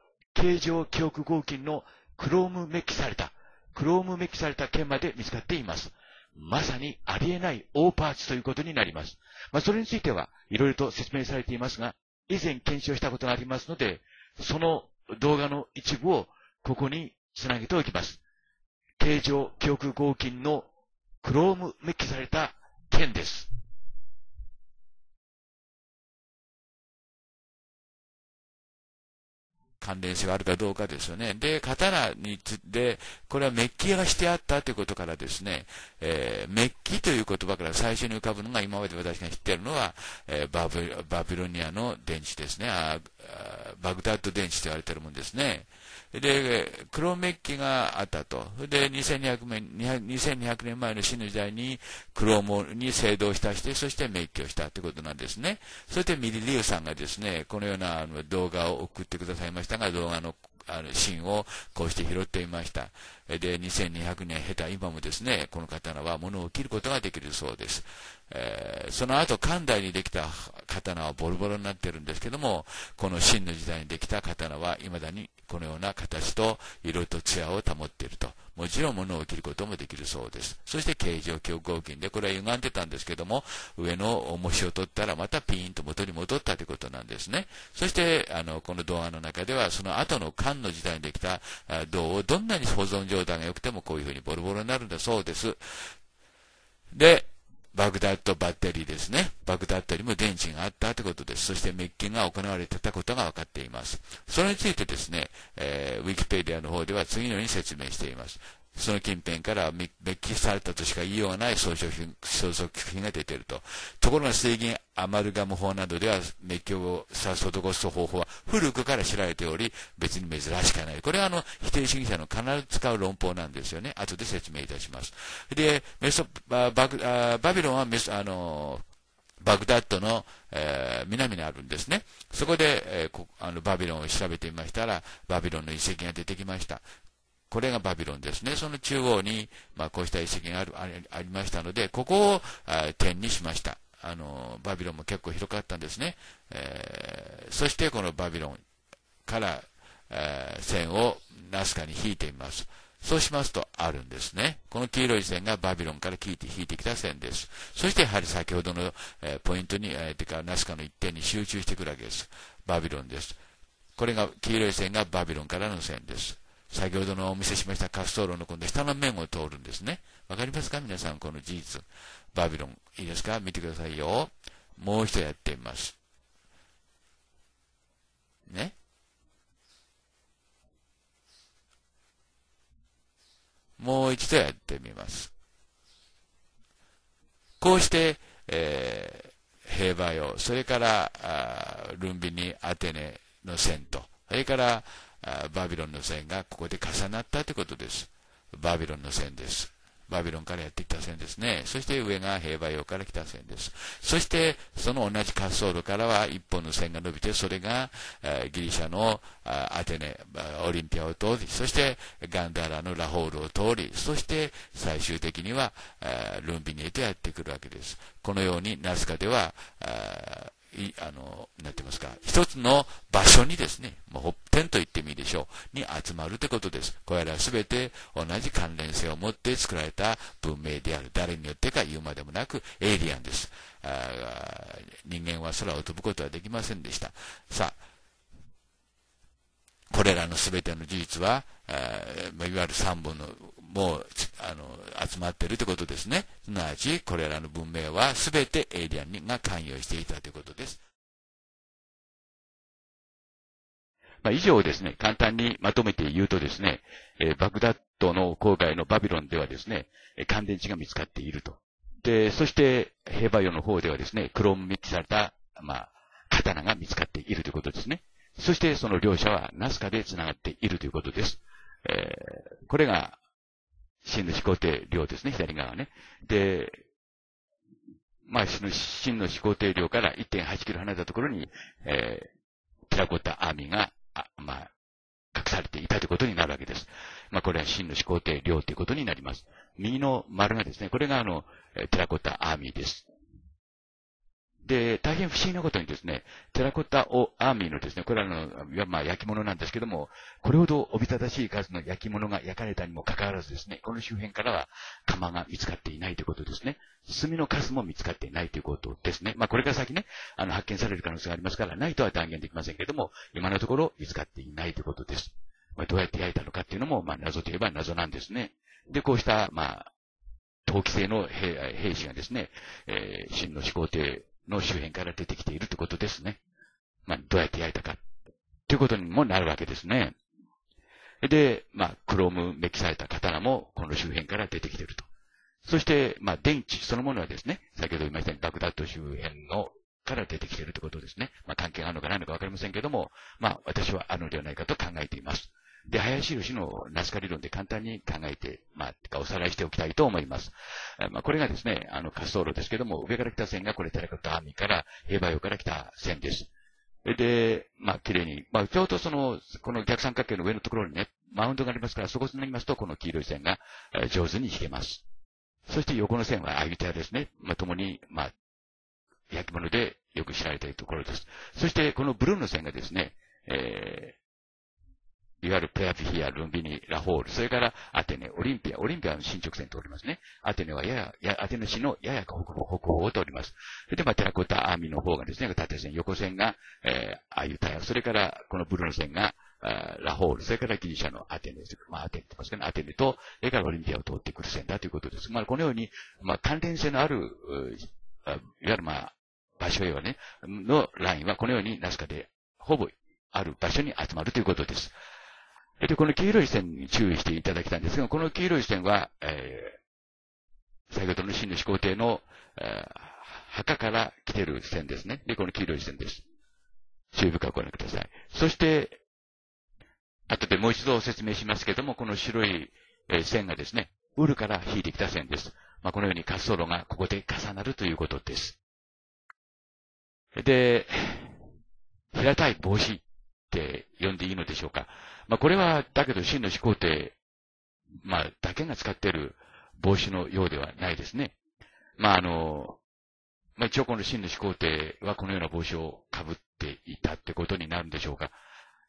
クロームメッキされた剣まで見つかっています。まさにありえない大パーツということになります。それについては、いろいろと説明されていますが、以前検証したことがありますので、その動画の一部をここにつなげておきます。形状記憶合金のクロームメッキされた剣です。関連性があるかどうかですよね。で、刀で、これはメッキがしてあったということからですね、メッキという言葉から最初に浮かぶのが、今まで私が知っているのは、バビロニアの電池ですね。バグダッド電池と言われているもんですね。で、黒メッキがあったと。で、2200年前の秦の時代に黒に青銅を浸して、そしてメッキをしたということなんですね。そしてミリリュウさんがですね、このような動画を送ってくださいましたが、動画の芯をこうして拾っていました。で、2200年経た今もですね、この刀は物を切ることができるそうです。その後、漢代にできた刀はボロボロになっているんですけども、この秦の時代にできた刀は未だにこのような形と色と艶を保っていると。もちろん物を切ることもできるそうです。そして形状記憶合金で、これは歪んでたんですけども、上の重しを取ったらまたピーンと元に戻ったということなんですね。そして、この動画の中では、その後の漢の時代にできた銅をどんなに保存状態が良くてもこういうふうにボロボロになるんだそうです。で、バグダッドバッテリーですね。バグダッドにも電池があったということです。そしてメッキが行われていたことが分かっています。それについてですね、ウィキペディアの方では次のように説明しています。その近辺からメッキされたとしか言いようがない装飾品が出ていると。ところが水銀アマルガム法などではメッキを施す方法は古くから知られており、別に珍しくない。これは否定主義者の必ず使う論法なんですよね。後で説明いたします。で、バビロンはバグダッドの、南にあるんですね。そこで、バビロンを調べてみましたら、バビロンの遺跡が出てきました。これがバビロンですね。その中央に、こうした遺跡がありましたので、ここを点にしました。バビロンも結構広かったんですね。そしてこのバビロンから、線をナスカに引いてみます。そうしますとあるんですね。この黄色い線がバビロンから引いてきた線です。そしてやはり先ほどの、ポイントに、ナスカの一点に集中してくるわけです。バビロンです。これが黄色い線がバビロンからの線です。先ほどのお見せしました滑走路の今度下の面を通るんですね。わかりますか皆さん、この事実。バビロン。いいですか見てくださいよ。もう一度やってみます。ね。もう一度やってみます。こうして、兵馬俑、それからルンビニアテネの線と、それからバビロンの線がここで重なったということです。バビロンの線です。バビロンからやってきた線ですね。そして上が兵馬俑から来た線です。そしてその同じ滑走路からは一本の線が伸びて、それがギリシャのアテネ、オリンピアを通り、そしてガンダーラのラホールを通り、そして最終的にはルンビニエとやってくるわけです。このようにナスカではなんて言いますか、一つの場所にですね、発展と言ってもいいでしょう、に集まるということです。これらはすべて同じ関連性を持って作られた文明である。誰によってか言うまでもなくエイリアンです。人間は空を飛ぶことはできませんでした。さあ、これらのすべての事実は、いわゆる三本のもう集まっているということですね。すなわちこれらの文明はすべてエイリアンが関与していたということです。以上をですね、簡単にまとめて言うとですね、バグダッドの郊外のバビロンではですね、乾電池が見つかっていると。で、そして兵馬俑の方ではですね、クロームメッキされた刀が見つかっているということですね。そしてその両者はナスカでつながっているということです。これが秦の始皇帝陵ですね、左側ね。で、秦の始皇帝陵から 1.8 キロ離れたところに、テラコッタアーミーが、隠されていたということになるわけです。これは秦の始皇帝陵ということになります。右の丸がですね、これがテラコッタアーミーです。 で、大変不思議なことにですね、テラコッタアーミーのですね、これらの、焼き物なんですけども、これほどおびただしい数の焼き物が焼かれたにもかかわらずですね、この周辺からは窯が見つかっていないということですね。炭のカスも見つかっていないということですね。これから先ね、発見される可能性がありますから、ないとは断言できませんけれども、今のところ見つかっていないということです。どうやって焼いたのかっていうのも、謎といえば謎なんですね。で、こうした、陶器製の兵士がですね、秦の始皇帝の周辺から出てきているということですね。どうやって焼いたかということにもなるわけですね。で、クロームメッキされた刀もこの周辺から出てきていると。そして、電池そのものはですね、先ほど言いましたようにバグダッド周辺のから出てきているということですね。関係があるのかないのかわかりませんけども、私はあるのではないかと考えています。で、林博のナスカ理論で簡単に考えて、おさらいしておきたいと思います。これがですね、滑走路ですけども、上から来た線がこれテラコッタアーミーから兵馬俑から来た線です。で、綺麗に、ちょうどこの逆三角形の上のところにね、マウンドがありますから、そこになりますと、この黄色い線が上手に引けます。そして横の線はアユタヤですね。共に、焼き物でよく知られているところです。そして、このブルーの線がですね、いわゆるプレアフィヒア、ルンビニ、ラホール、それからアテネ、オリンピアの進捗線通りますね。アテネはアテネ市のやや北方を通ります。それで、テラコッタアーミーの方がですね、縦線、横線が、アユタヤ、それから、このブルーの線が、ラホール、それからギリシャのアテネ、アテネって言いますかね、アテネと、それからオリンピアを通ってくる線だということです。このように、関連性のある、いわゆる場所へはね、のラインはこのようにナスカで、ほぼある場所に集まるということです。で、この黄色い線に注意していただきたいんですが、この黄色い線は、先ほどの秦の始皇帝の、墓から来ている線ですね。で、この黄色い線です。注意深くご覧ください。そして、後でもう一度説明しますけれども、この白い線がですね、ウルから引いてきた線です。このように滑走路がここで重なるということです。で、平たい帽子って呼んでいいのでしょうか。これは、だけど、秦の始皇帝、だけが使っている帽子のようではないですね。一応この秦の始皇帝はこのような帽子をかぶっていたってことになるんでしょうか。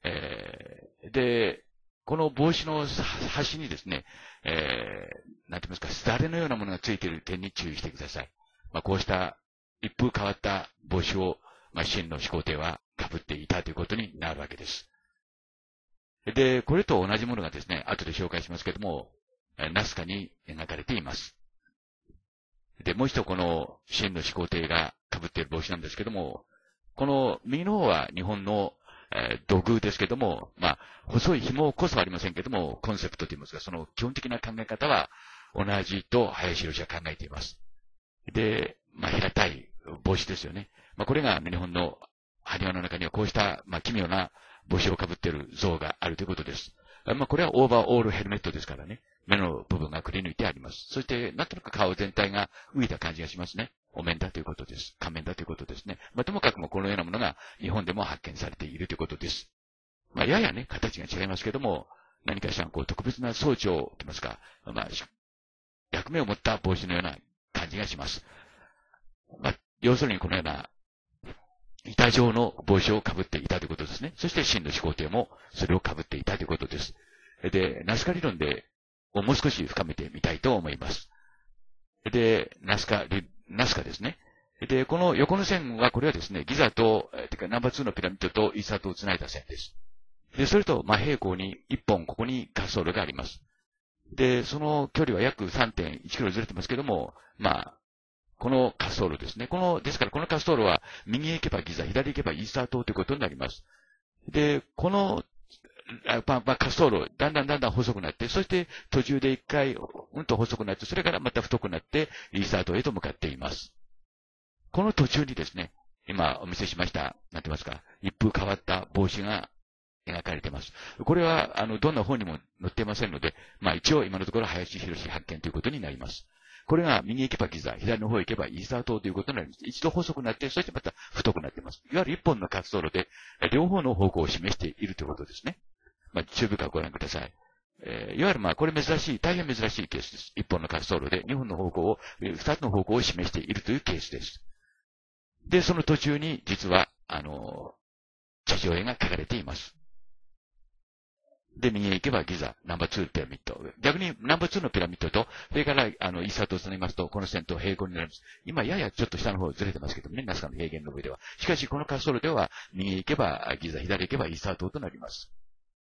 で、この帽子の端にですね、なんて言いますか、すだれのようなものがついている点に注意してください。こうした一風変わった帽子を、秦の始皇帝は被っていたということになるわけです。で、これと同じものがですね、後で紹介しますけれども、ナスカに描かれています。で、もう一度この秦の始皇帝が被っている帽子なんですけども、この右の方は日本の土偶ですけども、細い紐こそありませんけども、コンセプトといいますか、その基本的な考え方は同じと林博は考えています。で、平たい帽子ですよね。これが日本の埴輪の中にはこうした、奇妙な帽子をかぶっている像があるということです。これはオーバーオールヘルメットですからね。目の部分がくり抜いてあります。そして、なんとなく顔全体が浮いた感じがしますね。お面だということです。仮面だということですね。ともかくもこのようなものが日本でも発見されているということです。ややね、形が違いますけども、何かしら特別な装置を、と言いますか、役目を持った帽子のような感じがします。要するにこのような板状の帽子をかぶっていたということですね。そして秦の始皇帝もそれをかぶっていたということです。で、ナスカ理論をもう少し深めてみたいと思います。で、ナスカですね。で、この横の線は、これはですね、ギザと、ナンバー2のピラミッドとイーサートをつないだ線です。で、それと真平行に1本、ここに滑走路があります。で、その距離は約 3.1 キロずれてますけども、この滑走路ですね。ですからこの滑走路は、右へ行けばギザ、左へ行けばイーサー島ということになります。で、この、滑走路、だんだん細くなって、そして途中で一回、細くなって、それからまた太くなって、イーサー島へと向かっています。この途中にですね、今お見せしました、なんて言いますか、一風変わった帽子が描かれています。これは、どんな本にも載っていませんので、一応今のところ林博発見ということになります。これが右へ行けばギザ、左の方へ行けばイーサー島ということになります。一度細くなって、そしてまた太くなっています。いわゆる一本の滑走路で、両方の方向を示しているということですね。注意深くご覧ください。いわゆるこれ大変珍しいケースです。一本の滑走路で二つの方向を示しているというケースです。 で、その途中に実は、地上絵が描かれています。で、右へ行けばギザ、ナンバー2ピラミッド。逆にナンバー2のピラミッドと、それから、イーサーとつなぎますと、この線と平行になります。今、ややちょっと下の方ずれてますけどもね、ナスカの平原の上では。しかし、この滑走路では、右へ行けばギザ、左へ行けばイーサー島となります。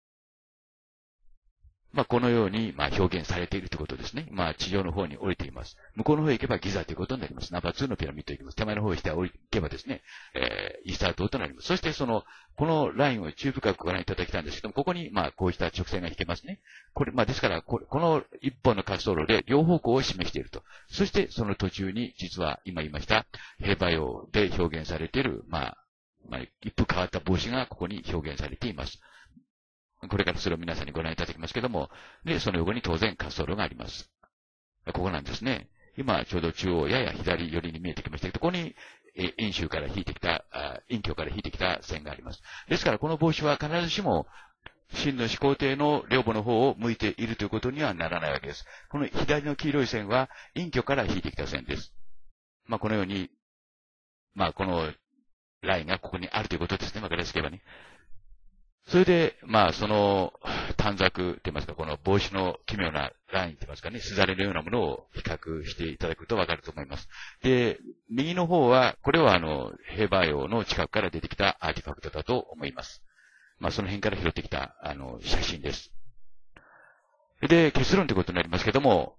まあ、このように、まあ、表現されているということですね。まあ、地上の方に降りています。向こうの方へ行けばギザということになります。ナンバー2のピラミッドへ行きます。手前の方へ行けばですね、イーサー島となります。そして、このラインを注意深くご覧いただきたいんですけども、ここに、まあ、こうした直線が引けますね。これ、まあ、ですから、この一本の滑走路で両方向を示していると。そして、その途中に、実は、今言いました、兵馬俑で表現されている、まあ、一風変わった帽子がここに表現されています。これからそれを皆さんにご覧いただきますけども、で、その横に当然滑走路があります。ここなんですね。今、ちょうど中央やや左寄りに見えてきましたけど、ここに、陰州から引いてきた、陰峡から引いてきた線があります。ですから、この帽子は必ずしも、真の始皇帝の陵墓の方を向いているということにはならないわけです。この左の黄色い線は、陰峡から引いてきた線です。まあ、このように、まあ、このラインがここにあるということですね。わかりやすければね。それで、まあ、その短冊と言いますか、この帽子の奇妙なラインと言いますかね、すだれのようなものを比較していただくとわかると思います。で、右の方は、これは兵馬俑の近くから出てきたアーティファクトだと思います。まあ、その辺から拾ってきた、写真です。で、結論ということになりますけども、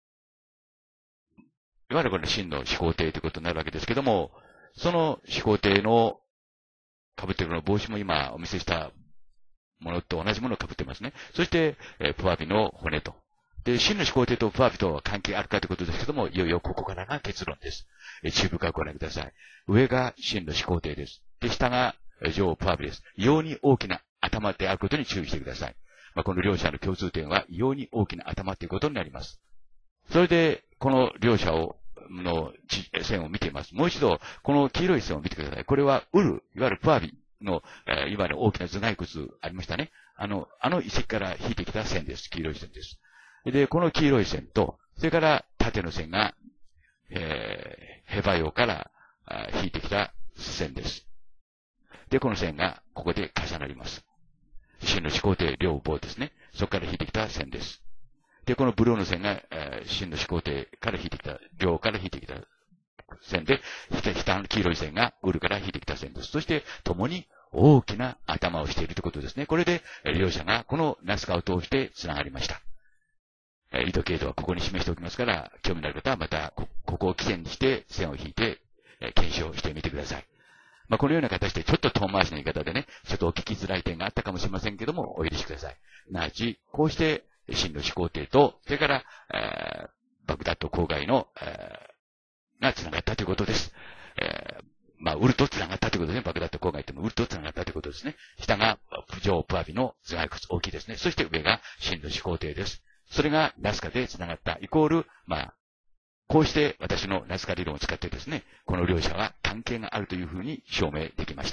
いわゆるこの真の始皇帝ということになるわけですけども、その始皇帝の被っているの帽子も今お見せしたものと同じものを被っていますね。そして、プアビの骨と。で、真の始皇帝とプアビとは関係あるかということですけども、いよいよここからが結論です。注意深くご覧ください。上が真の始皇帝です。で、下が女王プアビです。異様に大きな頭であることに注意してください。まあ、この両者の共通点は異様に大きな頭ということになります。それで、この両者の線を見ています。もう一度、この黄色い線を見てください。これはウル、いわゆるプアビの、いわゆる大きな頭蓋骨ありましたね。あの遺跡から引いてきた線です。黄色い線です。で、この黄色い線と、それから縦の線が、ヘバヨから引いてきた線です。で、この線がここで重なります。真の始皇帝両方ですね。そこから引いてきた線です。で、このブルーの線が、真の始皇帝から引いてきた、両から引いてきた線で、下の黄色い線がウルから引いてきた線です。そして、共に大きな頭をしているということですね。これで、両者がこのナスカを通して繋がりました。糸経度はここに示しておきますから、興味のある方はまた、ここを起点にして線を引いて、検証してみてください。まあ、このような形で、ちょっと遠回しな言い方でね、ちょっとお聞きづらい点があったかもしれませんけども、お許しください。すなわち、こうして、真の始皇帝と、それから、バグダッド郊外の、が繋がったということです。まあ、ウルと繋がったということですね。バグダッド郊外ってもウルと繋がったということですね。下が、女王プアビの頭蓋骨大きいですね。そして上が真の始皇帝です。それがナスカで繋がった、イコール、まあ、こうして私のナスカ理論を使ってですね、この両者は関係があるというふうに証明できました。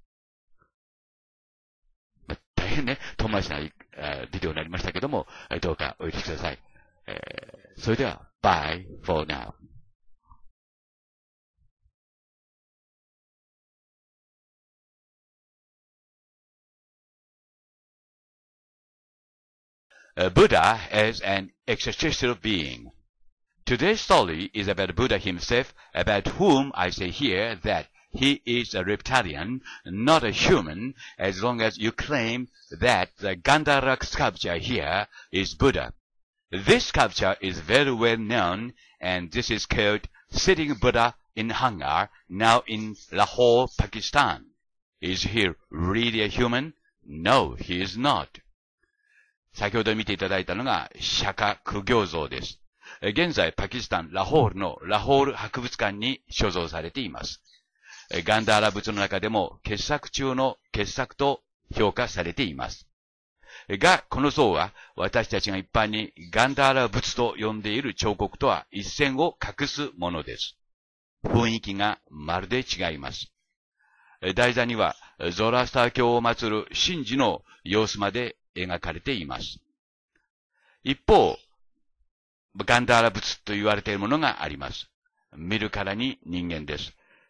大変ね、遠回しなビデオになりましたけども、どうかお許しください。それでは、Bye for now. Buddha as an existential being. Today's story is about Buddha himself, about whom I say here that he is a reptilian, not a human, as long as you claim that the Gandhara sculpture here is Buddha. This sculpture is very well known, and this is called Sitting Buddha in Hangar, now in Lahore, Pakistan. Is he really a human? No, he is not. 先ほど見ていただいたのが釈迦苦行像です。現在、パキスタン・ラホールのラホール博物館に所蔵されています。ガンダーラ仏の中でも傑作中の傑作と評価されています。が、この像は私たちが一般にガンダーラ仏と呼んでいる彫刻とは一線を画すものです。雰囲気がまるで違います。台座にはゾラスター教を祀る神事の様子まで描かれています。一方、ガンダーラ仏と言われているものがあります。見るからに人間です。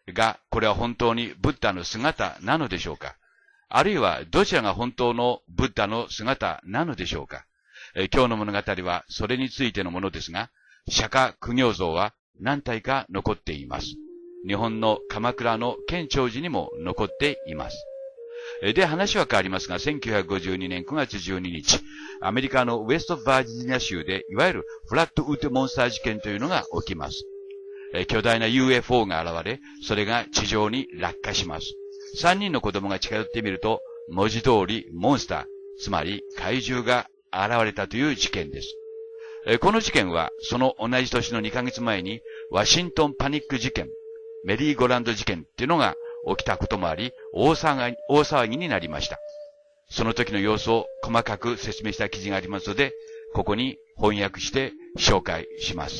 が、これは本当にブッダの姿なのでしょうか？あるいは、どちらが本当のブッダの姿なのでしょうか？今日の物語はそれについてのものですが、釈迦苦行像は何体か残っています。日本の鎌倉の建長寺にも残っています。で、話は変わりますが、1952年9月12日、アメリカのウェストバージニア州で、いわゆるフラットウッドモンスター事件というのが起きます。巨大な UFO が現れ、それが地上に落下します。3人の子供が近寄ってみると、文字通りモンスター、つまり怪獣が現れたという事件です。この事件は、その同じ年の2ヶ月前に、ワシントンパニック事件、メリーゴランド事件っていうのが起きたこともあり、大騒ぎになりました。その時の様子を細かく説明した記事がありますので、ここに翻訳して紹介します。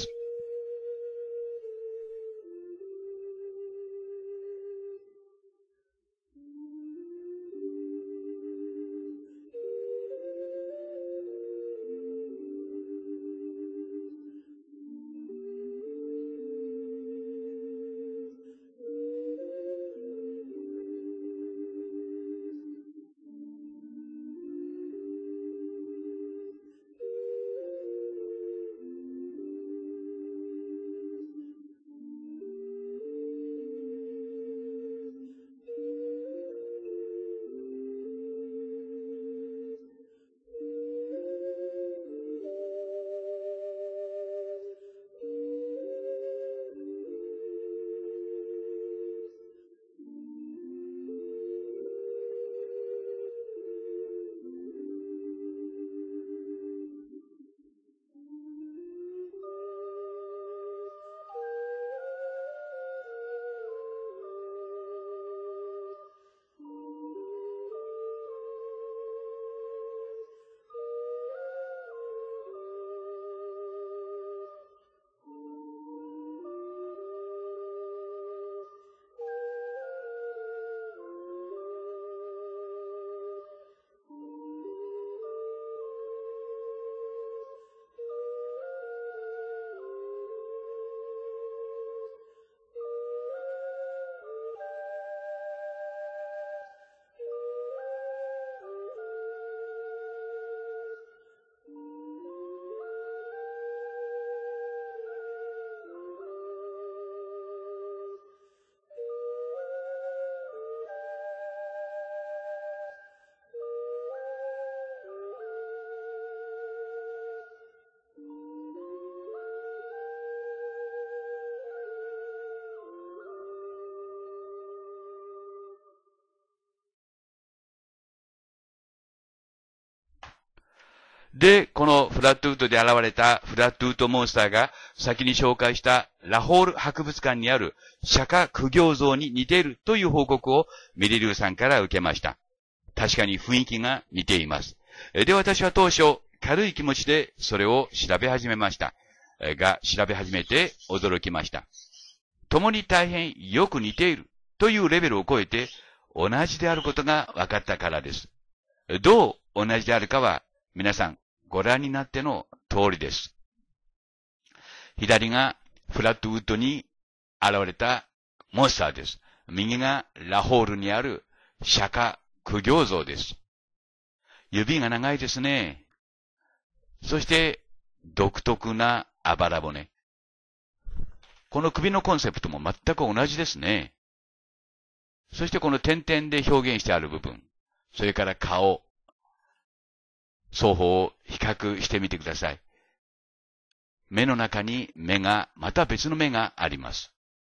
で、このフラットウッドで現れたフラットウッドモンスターが先に紹介したラホール博物館にある釈迦苦行像に似ているという報告をメリルーさんから受けました。確かに雰囲気が似ています。で、私は当初軽い気持ちでそれを調べ始めました。調べ始めて驚きました。共に大変よく似ているというレベルを超えて同じであることが分かったからです。どう同じであるかは皆さんご覧になっての通りです。左がフラットウッドに現れたモンスターです。右がラホールにある釈迦苦行像です。指が長いですね。そして独特なあばら骨。この首のコンセプトも全く同じですね。そしてこの点々で表現してある部分。それから顔。双方を比較してみてください。目の中にまた別の目があります。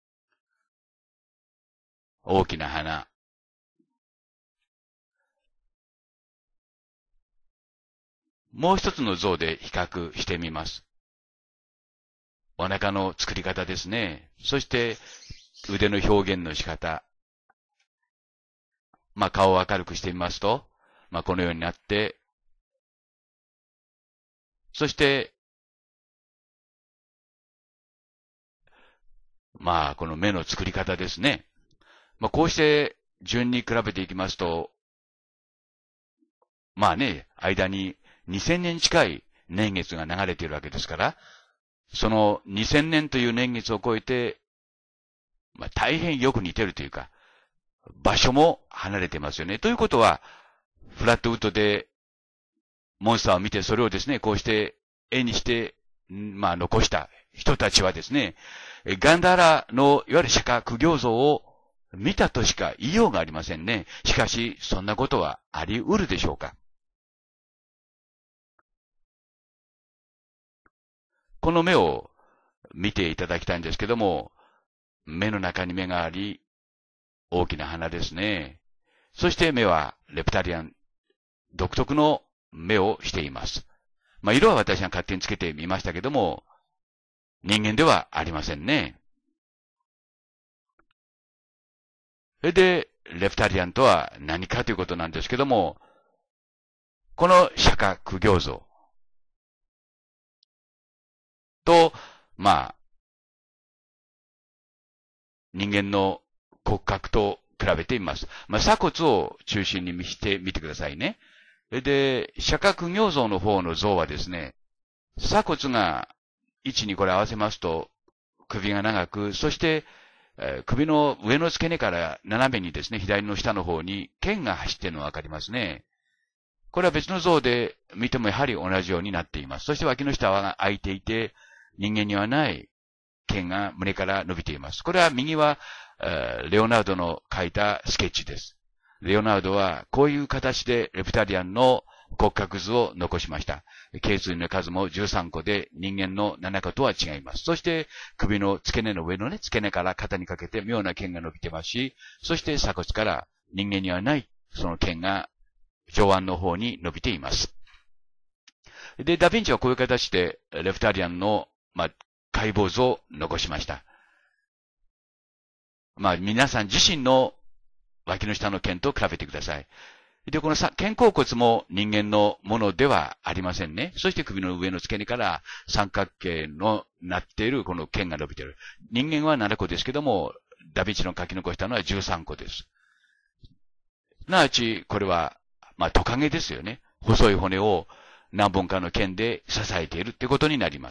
大きな鼻。もう一つの像で比較してみます。お腹の作り方ですね。そして腕の表現の仕方。顔を明るくしてみますと、このようになって、そして、この目の作り方ですね。こうして順に比べていきますと、間に2000年近い年月が流れているわけですから、その2000年という年月を超えて、 大変よく似てるというか、場所も離れてますよね。ということは、フラットウッドでモンスターを見てそれをですね、こうして絵にして、残した人たちはですね、ガンダーラのいわゆる釈迦苦行像を見たとしか言いようがありませんね。しかし、そんなことはあり得るでしょうか。この目を見ていただきたいんですけども、目の中に目があり、大きな鼻ですね。そして目はレプタリアン独特の目をしています。色は私が勝手につけてみましたけども、人間ではありませんね。それで、レプタリアンとは何かということなんですけども、この釈迦苦行像と、人間の骨格と比べてみます。鎖骨を中心にしてみてくださいね。で、釈迦苦行像の方の像はですね、鎖骨が位置にこれ合わせますと、首が長く、そして、首の上の付け根から斜めにですね、左の下の方に剣が走っているのがわかりますね。これは別の像で見てもやはり同じようになっています。そして脇の下は開いていて、人間にはない剣が胸から伸びています。これは右は、レオナルドの描いたスケッチです。レオナルドはこういう形でレプタリアンの骨格図を残しました。頸椎の数も13個で人間の7個とは違います。そして首の付け根の上の付け根から肩にかけて妙な剣が伸びてますし、そして鎖骨から人間にはないその剣が上腕の方に伸びています。で、ダヴィンチはこういう形でレプタリアンの、解剖図を残しました。皆さん自身の脇の下の剣と比べてください。で、この肩甲骨も人間のものではありませんね。そして首の上の付け根から三角形のなっているこの剣が伸びている。人間は7個ですけども、ダヴィンチの書き残したのは13個です。すなわち、これは、トカゲですよね。細い骨を何本かの剣で支えているってことになります。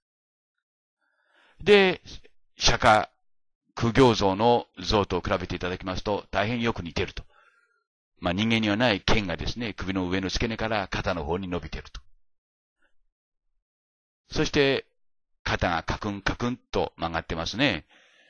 で、釈迦苦行像の像と比べていただきますと、大変よく似ていると。人間にはない剣がですね、首の上の付け根から肩の方に伸びていると。そして、肩がカクンカクンと曲がってますね。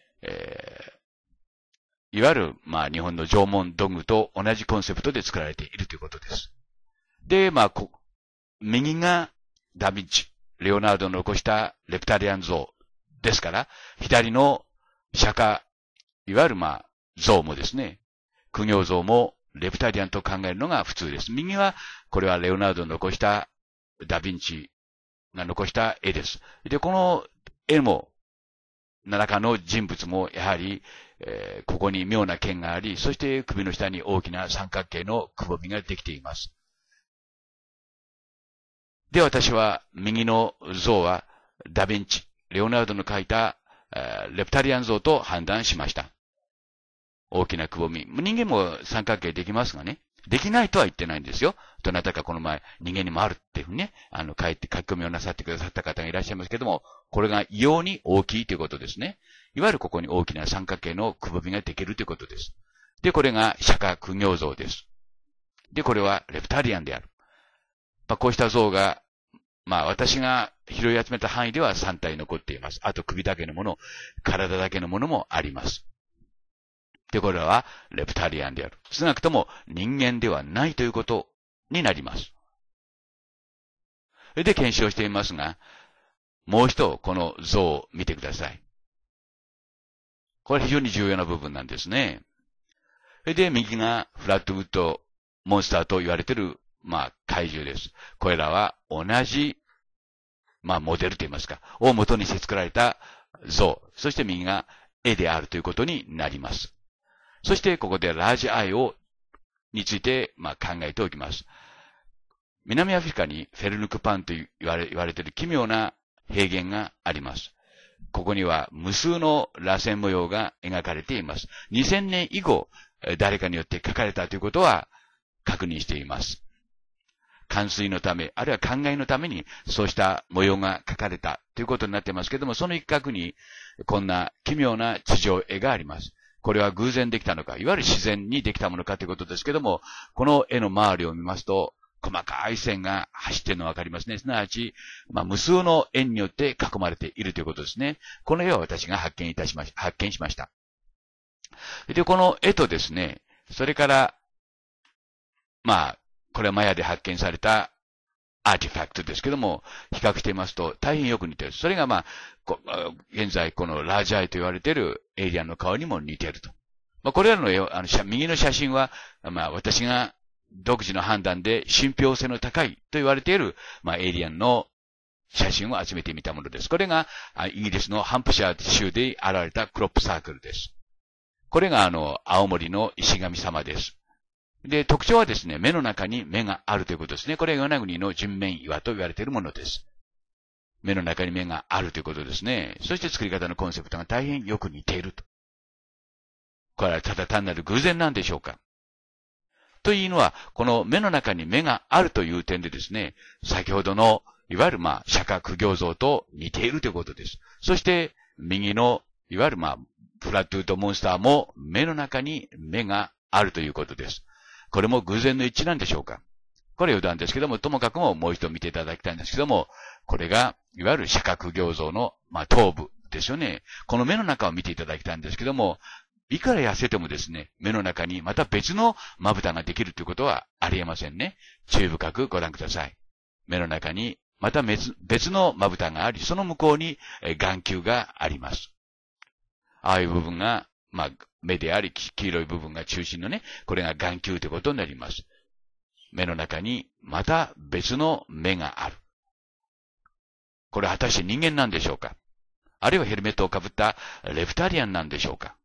いわゆる、日本の縄文土偶と同じコンセプトで作られているということです。で、右がダヴィンチ、レオナルドの残したレプタリアン像ですから、左の釈迦、いわゆる像もですね、苦行像もレプタリアンと考えるのが普通です。右は、これはレオナルドの残したダヴィンチが残した絵です。で、この絵も、中の人物もやはり、ここに妙な剣があり、そして首の下に大きな三角形のくぼみができています。で、私は右の像はダヴィンチ、レオナルドの描いたレプタリアン像と判断しました。大きなくぼみ。人間も三角形できますがね。できないとは言ってないんですよ。どなたかこの前、人間にもあるっていうふうにね、書き込みをなさってくださった方がいらっしゃいますけども、これが異様に大きいということですね。いわゆるここに大きな三角形のくぼみができるということです。で、これが釈迦苦行像です。で、これはレプタリアンである。こうした像が、私が拾い集めた範囲では3体残っています。あと首だけのもの、体だけのものもあります。で、これはレプタリアンである。少なくとも人間ではないということになります。で、検証していますが、もう一度この像を見てください。これ非常に重要な部分なんですね。で、右がフラットウッドモンスターと言われている、怪獣です。これらは同じ、モデルと言いますか、を元にして作られた像。そして右が絵であるということになります。そしてここでラージアイについて、考えておきます。南アフリカにフェルヌクパンと言われている奇妙な平原があります。ここには無数の螺旋模様が描かれています。2000年以後、誰かによって描かれたということは確認しています。 冠水のため、あるいは灌漑のために、そうした模様が描かれたということになっていますけれども、その一角に、こんな奇妙な地上絵があります。これは偶然できたのか、いわゆる自然にできたものかということですけれども、この絵の周りを見ますと、細かい線が走っているのがわかりますね。すなわち、無数の円によって囲まれているということですね。この絵は私が発見しました。で、この絵とですね、それから、これはマヤで発見されたアーティファクトですけども、比較してみますと大変よく似ている。それが現在このラージャイと言われているエイリアンの顔にも似ていると。これらの絵を、右の写真は、私が独自の判断で信憑性の高いと言われている、エイリアンの写真を集めてみたものです。これが、イギリスのハンプシャー州で現れたクロップサークルです。これが青森の石神様です。で、特徴はですね、目の中に目があるということですね。これは与那国の人面岩と言われているものです。目の中に目があるということですね。そして作り方のコンセプトが大変よく似ていると。これはただ単なる偶然なんでしょうか。というのは、この目の中に目があるという点でですね、先ほどの、いわゆる釈迦苦行像と似ているということです。そして、右の、いわゆるフラットウッドモンスターも目の中に目があるということです。これも偶然の一致なんでしょうか。これ余談ですけども、ともかくももう一度見ていただきたいんですけども、これが、いわゆる釈迦苦行像の、頭部ですよね。この目の中を見ていただきたいんですけども、いくら痩せてもですね、目の中にまた別のまぶたができるということはありえませんね。注意深くご覧ください。目の中にまた別のまぶたがあり、その向こうに眼球があります。ああいう部分が、目であり、黄色い部分が中心のね、これが眼球ということになります。目の中にまた別の目がある。これ果たして人間なんでしょうか？あるいはヘルメットをかぶったレプタリアンなんでしょうか？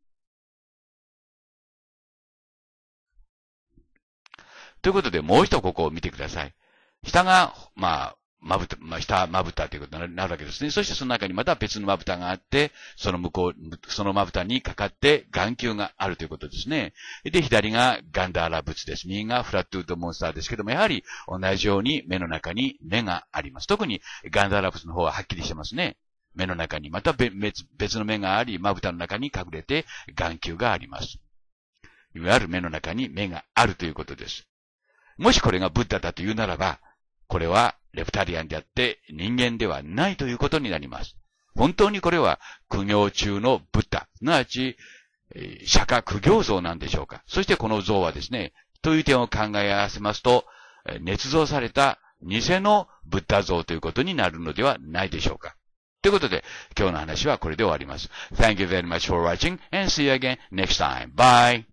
ということで、もう一度ここを見てください。下が、下まぶたということになるわけですね。そしてその中にまた別のまぶたがあって、その向こう、そのまぶたにかかって眼球があるということですね。で、左がガンダーラ仏です。右がフラットウッドモンスターですけども、やはり同じように目の中に目があります。特にガンダーラ仏の方ははっきりしてますね。目の中にまた別の目があり、まぶたの中に隠れて眼球があります。いわゆる目の中に目があるということです。もしこれがブッダだというならば、これはレプタリアンであって人間ではないということになります。本当にこれは苦行中のブッダ、すなわち釈迦苦行像なんでしょうか。そしてこの像はですね、という点を考え合わせますと、捏造された偽のブッダ像ということになるのではないでしょうか。ということで、今日の話はこれで終わります。Thank you very much for watching and see you again next time. Bye!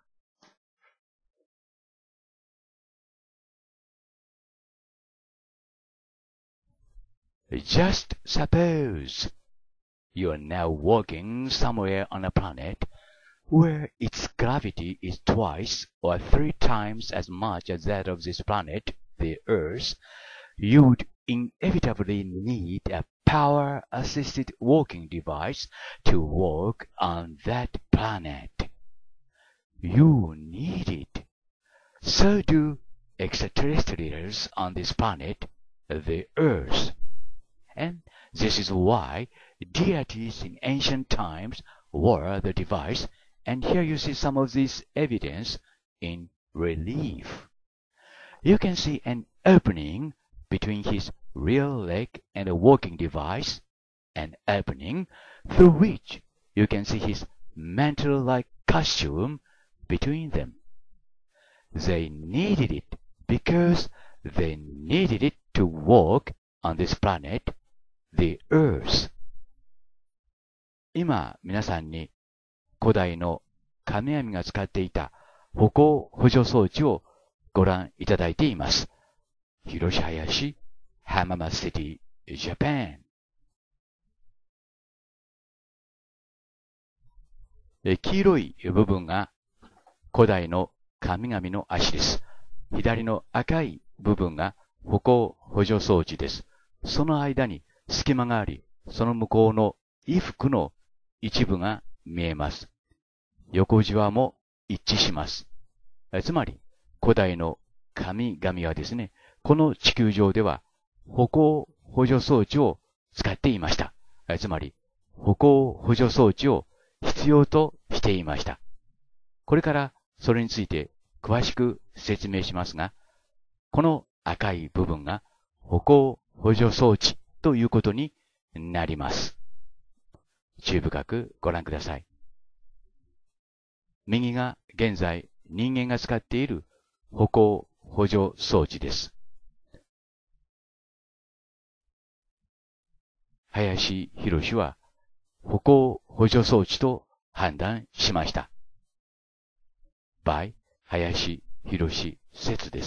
Just suppose you are now walking somewhere on a planet where its gravity is twice or 3 times as much as that of this planet, the Earth. You would inevitably need a power-assisted walking device to walk on that planet. You need it. So do extraterrestrials on this planet, the Earth. And this is why deities in ancient times wore the device, and here you see some of this evidence in relief. You can see an opening between his real leg and a walking device, an opening through which you can see his mantle-like costume between them. They needed it because they needed it to walk on this planet, the Earth. 今、皆さんに古代の神々が使っていた歩行補助装置をご覧いただいています。広島市、浜松シティ、ジャパン。黄色い部分が古代の神々の足です。左の赤い部分が歩行補助装置です。その間に隙間があり、その向こうの衣服の一部が見えます。横じわも一致します。つまり、古代の神々はですね、 この地球上では歩行補助装置を使っていました。つまり、歩行補助装置を必要としていました。これからそれについて詳しく説明しますが、この赤い部分が歩行補助装置ということになります。注意深くご覧ください。右が現在人間が使っている歩行補助装置です。林博は歩行補助装置と判断しました。by 林博説です。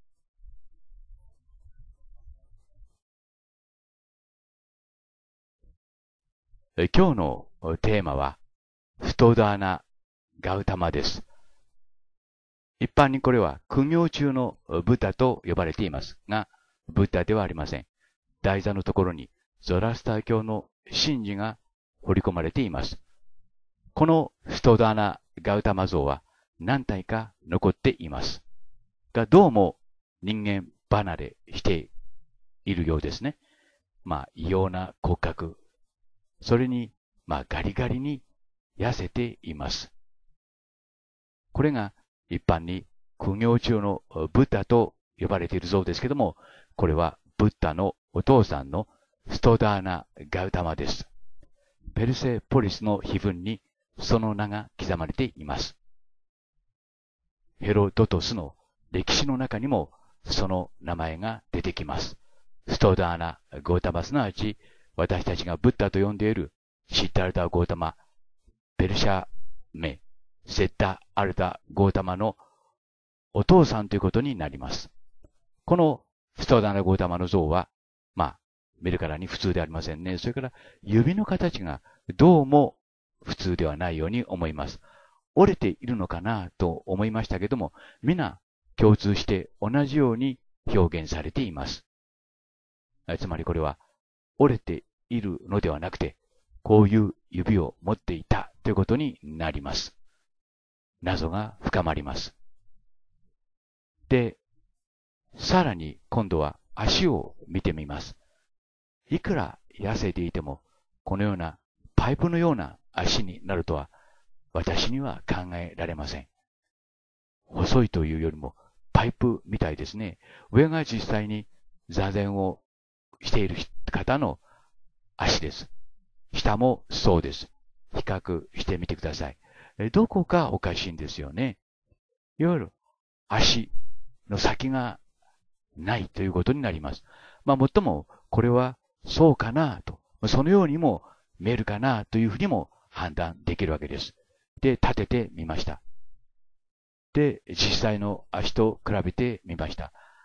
今日のテーマはストダーナ・ガウタマです。一般にこれは苦行中のブッダと呼ばれていますが、ブッダではありません。台座のところにゾラスター教の神事が彫り込まれています。このストダーナ・ガウタマ像は何体か残っています。が、どうも人間離れしているようですね。異様な骨格。それに、ガリガリに痩せています。これが一般に苦行中のブッダと呼ばれている像ですけども、これはブッダのお父さんのストダーナ・ガウタマです。ペルセポリスの碑文にその名が刻まれています。ヘロドトスの歴史の中にもその名前が出てきます。ストダーナ・ガウタマ、すなわち私たちがブッダと呼んでいるシッダルタ・ガウタマ、ペルシャ名、セッダ・アルタ・ガウタマのお父さんということになります。このストダーナ・ガウタマの像は、見るからに普通ではありませんね。それから指の形がどうも普通ではないように思います。折れているのかなと思いましたけども、皆共通して同じように表現されています。つまりこれは折れているのではなくて、こういう指を持っていたということになります。謎が深まります。で、さらに今度は足を見てみます。いくら痩せていても、このようなパイプのような足になるとは、私には考えられません。細いというよりも、パイプみたいですね。上が実際に座禅をしている方の足です。下もそうです。比較してみてください。どこかおかしいんですよね。いわゆる足の先がないということになります。もっともこれはそうかなと、そのようにも見えるかなというふうにも判断できるわけです。で、立ててみました。で、実際の足と比べてみました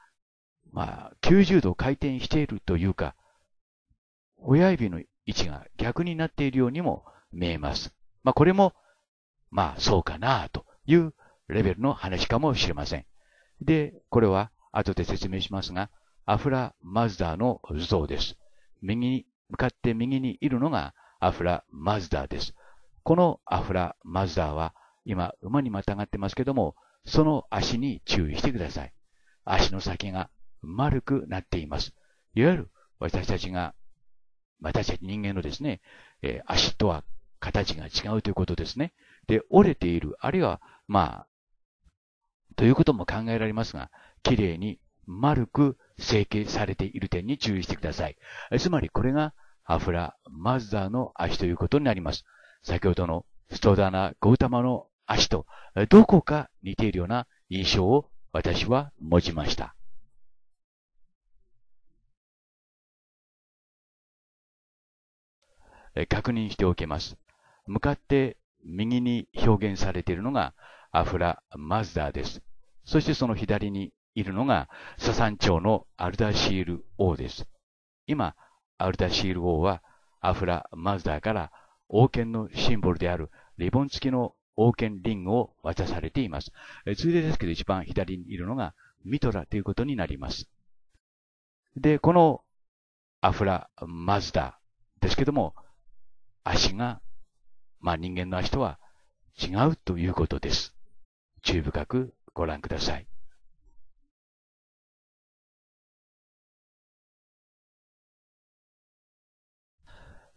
。90度回転しているというか、親指の位置が逆になっているようにも見えます。これも、そうかなというレベルの話かもしれません。で、これは後で説明しますが、アフラ・マズダーの像です。向かって右にいるのがアフラ・マズダーです。このアフラ・マズダーは、今、馬にまたがってますけども、その足に注意してください。足の先が丸くなっています。いわゆる私たち人間のですね、足とは形が違うということですね。で、折れている、あるいは、ということも考えられますが、きれいに丸く成形されている点に注意してください。つまりこれがアフラ・マズダーの足ということになります。先ほどのストダーナ・ガウタマの足とどこか似ているような印象を私は持ちました。確認しておきます。向かって右に表現されているのがアフラ・マズダーです。そしてその左にいるのがササン朝のアルダシール王です。今、アルダシール王はアフラ・マズダーから王権のシンボルであるリボン付きの王権リングを渡されています。ついでですけど一番左にいるのがミトラということになります。で、このアフラ・マズダーですけども、足が、人間の足とは違うということです。注意深くご覧ください。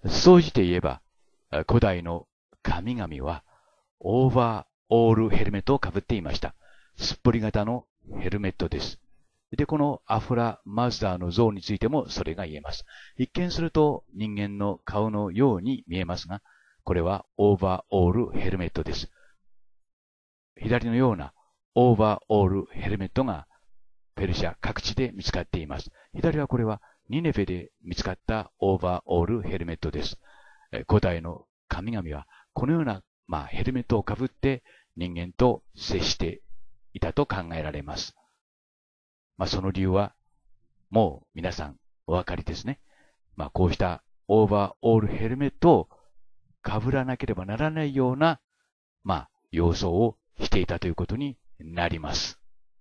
総じて言えば、古代の神々は、オーバーオールヘルメットをかぶっていました。すっぽり型のヘルメットです。で、このアフラ・マズダーの像についてもそれが言えます。一見すると人間の顔のように見えますが、これはオーバーオールヘルメットです。左のようなオーバーオールヘルメットがペルシャ各地で見つかっています。左はこれはニネフェで見つかったオーバーオールヘルメットです。古代の神々はこのような、ヘルメットをかぶって人間と接していたと考えられます。その理由はもう皆さんお分かりですね。こうしたオーバーオールヘルメットをかぶらなければならないような、様相をしていたということになります。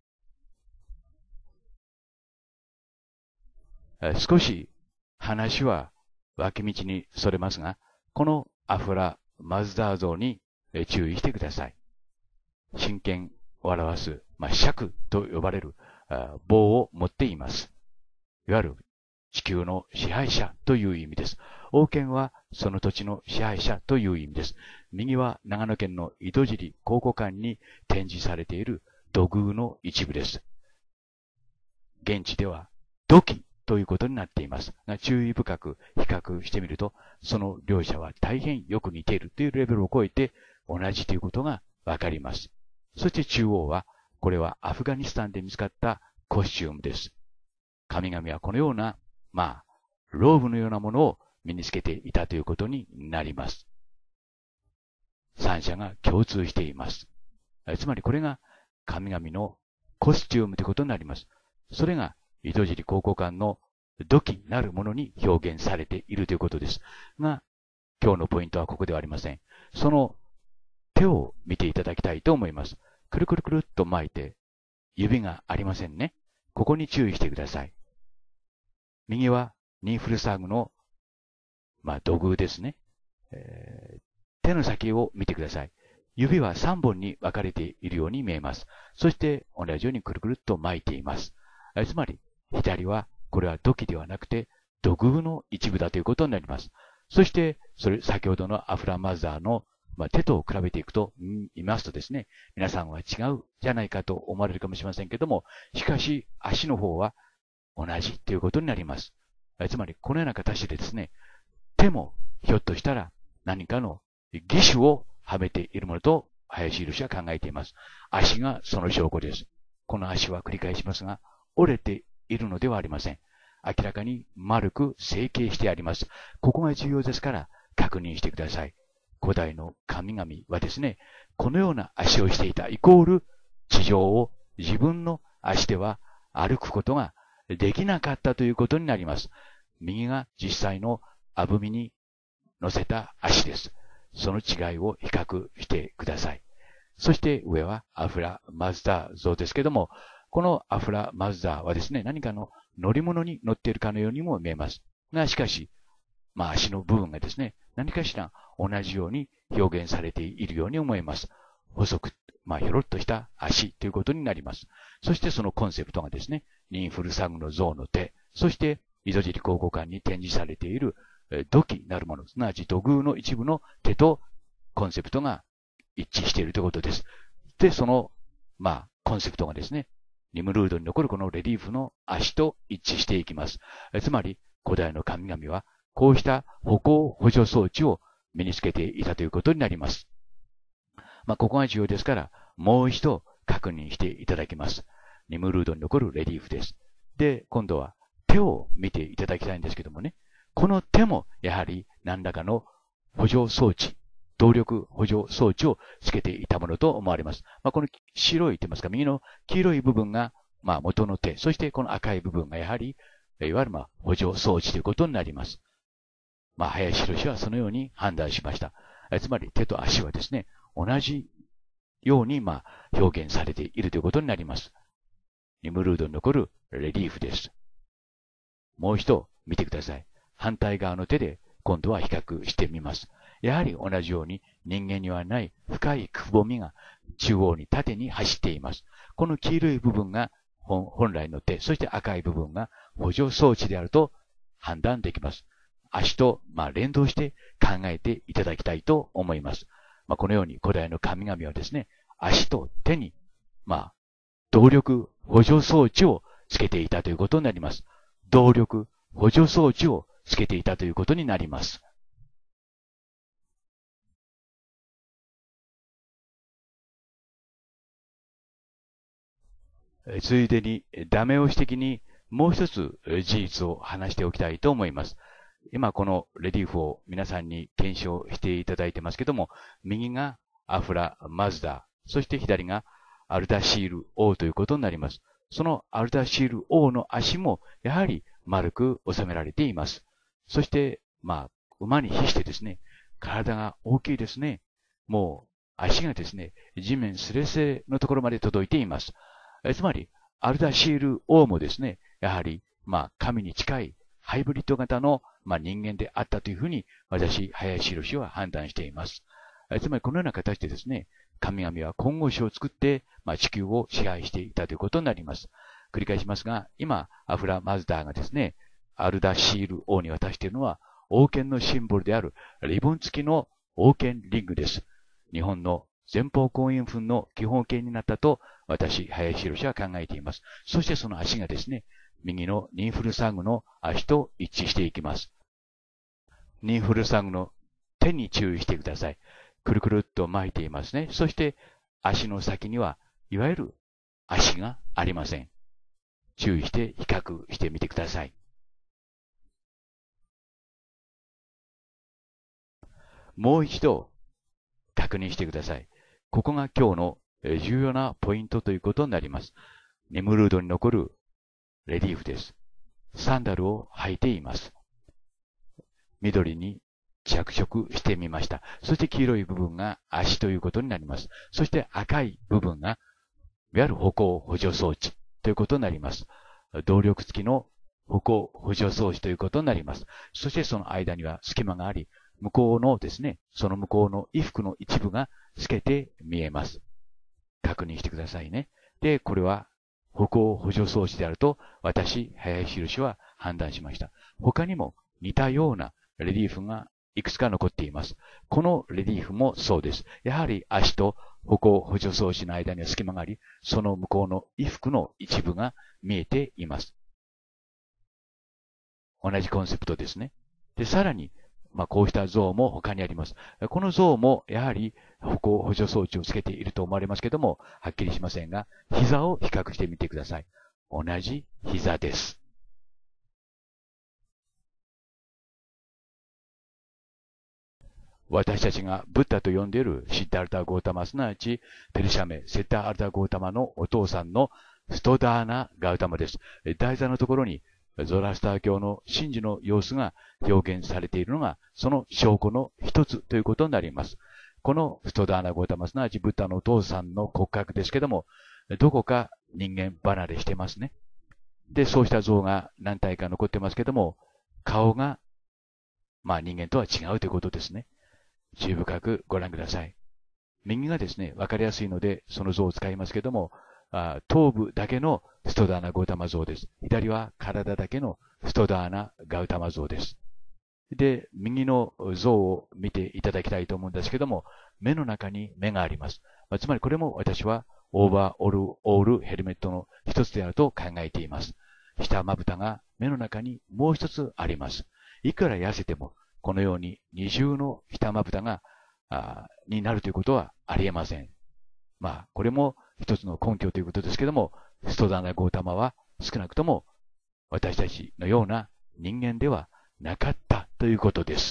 少し話は脇道にそれますが、このアフラ・マズダー像に注意してください。真剣を表す、尺と呼ばれる棒を持っています。いわゆる地球の支配者という意味です。王権はその土地の支配者という意味です。右は長野県の井戸尻考古館に展示されている土偶の一部です。現地では土器ということになっていますが、注意深く比較してみると、その両者は大変よく似ているというレベルを超えて同じということがわかります。そして中央は、これはアフガニスタンで見つかったコスチュームです。神々はこのような、ローブのようなものを身につけていたということになります。三者が共通しています。つまりこれが神々のコスチュームということになります。それが井戸尻考古館の土器なるものに表現されているということです。が、今日のポイントはここではありません。その手を見ていただきたいと思います。くるくるくるっと巻いて、指がありませんね。ここに注意してください。右はニーフルサグの、土偶ですね。手の先を見てください。指は3本に分かれているように見えます。そして同じようにくるくるっと巻いています。つまり、左は、これは土器ではなくて土偶の一部だということになります。そして、先ほどのアフラマザーの手と比べていくと、見ますとですね、皆さんは違うじゃないかと思われるかもしれませんけども、しかし足の方は同じということになります。つまりこのような形でですね、手もひょっとしたら何かの義手をはめているものと林印は考えています。足がその証拠です。この足は繰り返しますが、折れているのではありません。明らかに丸く成形してあります。ここが重要ですから確認してください。古代の神々はですね、このような足をしていたイコール地上を自分の足では歩くことができなかったということになります。右が実際のあぶみに乗せた足です。その違いを比較してください。そして上はアフラ・マズダー像ですけども、このアフラ・マズダーはですね、何かの乗り物に乗っているかのようにも見えます。が、しかし、足の部分がですね、何かしら同じように表現されているように思えます。細く、ひょろっとした足ということになります。そしてそのコンセプトがですね、ニンフルサグの像の手、そして井戸尻考古館に展示されている土器なるもの、すなわち土偶の一部の手とコンセプトが一致しているということです。で、その、コンセプトがですね、ニムルードに残るこのレリーフの足と一致していきます。つまり、古代の神々は、こうした歩行補助装置を身につけていたということになります。ここが重要ですから、もう一度確認していただきます。ニムルードに残るレリーフです。で、今度は手を見ていただきたいんですけどもね、この手もやはり何らかの補助装置、動力補助装置をつけていたものと思われます。この白いと言いますか、右の黄色い部分が元の手、そしてこの赤い部分がやはり、いわゆる補助装置ということになります。林博はそのように判断しました。つまり手と足はですね、同じように表現されているということになります。ニムルードに残るレリーフです。もう一度見てください。反対側の手で今度は比較してみます。やはり同じように人間にはない深いくぼみが中央に縦に走っています。この黄色い部分が本来の手、そして赤い部分が補助装置であると判断できます。 足と、連動して考えていただきたいと思います。このように古代の神々はですね、足と手に、動力補助装置をつけていたということになります。動力補助装置をつけていたということになります。ついでにダメ押し的にもう一つ事実を話しておきたいと思います。今このレリーフを皆さんに検証していただいてますけども、右がアフラ・マズダ、そして左がアルタシール王ということになります。そのアルタシール王の足もやはり丸く収められています。そして、馬に比してですね、体が大きいですね。もう足がですね、地面スレスレのところまで届いています。つまり、アルタシール王もですね、やはり、神に近いハイブリッド型の、人間であったというふうに、私、林博は判断しています。つまり、このような形でですね、神々は混合種を作って、地球を支配していたということになります。繰り返しますが、今、アフラ・マズダーがですね、アルダシール王に渡しているのは、王権のシンボルであるリボン付きの王権リングです。日本の前方後円墳の基本形になったと、私、林博は考えています。そしてその足がですね、右のニンフルサングの足と一致していきます。ニンフルサングの手に注意してください。くるくるっと巻いていますね。そして足の先には、いわゆる足がありません。注意して比較してみてください。もう一度確認してください。ここが今日の重要なポイントということになります。ネムルードに残るレリーフです。サンダルを履いています。緑に着色してみました。そして黄色い部分が足ということになります。そして赤い部分が、いわゆる歩行補助装置ということになります。動力付きの歩行補助装置ということになります。そしてその間には隙間があり、向こうのですね、その向こうの衣服の一部が透けて見えます。確認してくださいね。で、これは歩行補助装置であると、私、林博は判断しました。他にも似たようなレリーフがいくつか残っています。このレリーフもそうです。やはり足と歩行補助装置の間には隙間があり、その向こうの衣服の一部が見えています。同じコンセプトですね。で、さらに、こうした像も他にあります。この像もやはり歩行補助装置をつけていると思われますけども、はっきりしませんが、膝を比較してみてください。同じ膝です。私たちがブッダと呼んでいるシッダルタ・ゴータマ、すなわちペルシャメ・セッダ・アルタ・ゴータマのお父さんのストダーナ・ガウタマです。題座のところにゾラスター教の神事の様子が表現されているのが、その証拠の一つということになります。このストダーナ・ゴータマ、すなわちブッダのお父さんの骨格ですけども、どこか人間離れしてますね。で、そうした像が何体か残ってますけども、顔が、人間とは違うということですね。注意深くご覧ください。右がですね、わかりやすいので、その像を使いますけども、頭部だけのストダーナ・ゴータマ像です。左は体だけのストダーナ・ガウタマ像です。で、右の像を見ていただきたいと思うんですけども、目の中に目があります。つまりこれも私はオーバーオールヘルメットの一つであると考えています。下まぶたが目の中にもう一つあります。いくら痩せても、このように二重の下まぶたが、になるということはありえません。これも一つの根拠ということですけども、ストダーナ・ゴータマは少なくとも私たちのような人間ではなかったということです。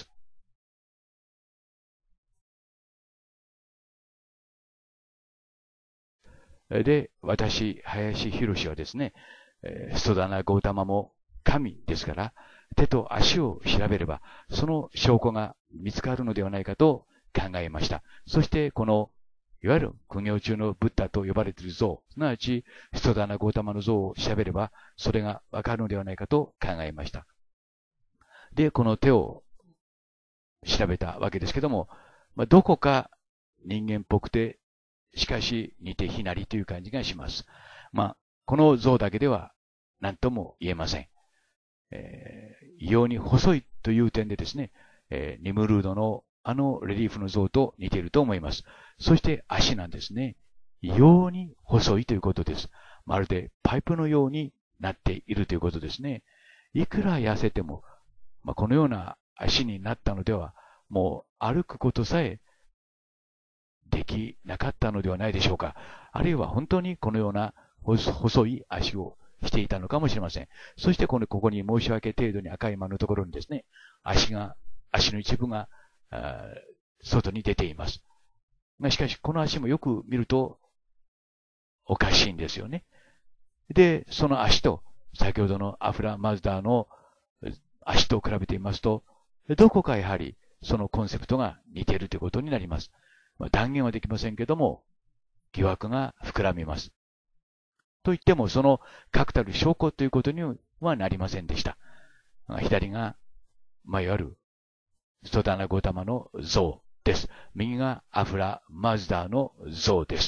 で、私、林博はですね、ストダーナ・ゴータマも神ですから、手と足を調べれば、その証拠が見つかるのではないかと考えました。そして、この、いわゆる苦行中のブッダと呼ばれている像、すなわち、ストダーナ・ゴータマの像を調べれば、それがわかるのではないかと考えました。で、この手を調べたわけですけども、どこか人間っぽくて、しかし似て非なりという感じがします。この像だけでは何とも言えません。異様に細いという点でですね、ニムルードのあのレリーフの像と似ていると思います。そして足なんですね。異様に細いということです。まるでパイプのようになっているということですね。いくら痩せても、このような足になったのでは、もう歩くことさえできなかったのではないでしょうか。あるいは本当にこのような細い足をしていたのかもしれません。そしてここに申し訳程度に赤い丸のところにですね、足の一部が外に出ています。しかしこの足もよく見るとおかしいんですよね。で、その足と先ほどのアフラ・マズダーの足と比べてみますと、どこかやはりそのコンセプトが似ているということになります。断言はできませんけども、疑惑が膨らみます。と言っても、その確たる証拠ということにはなりませんでした。左が、いわゆるストダナ・ゴタマの像です。右がアフラ・マズダーの像です。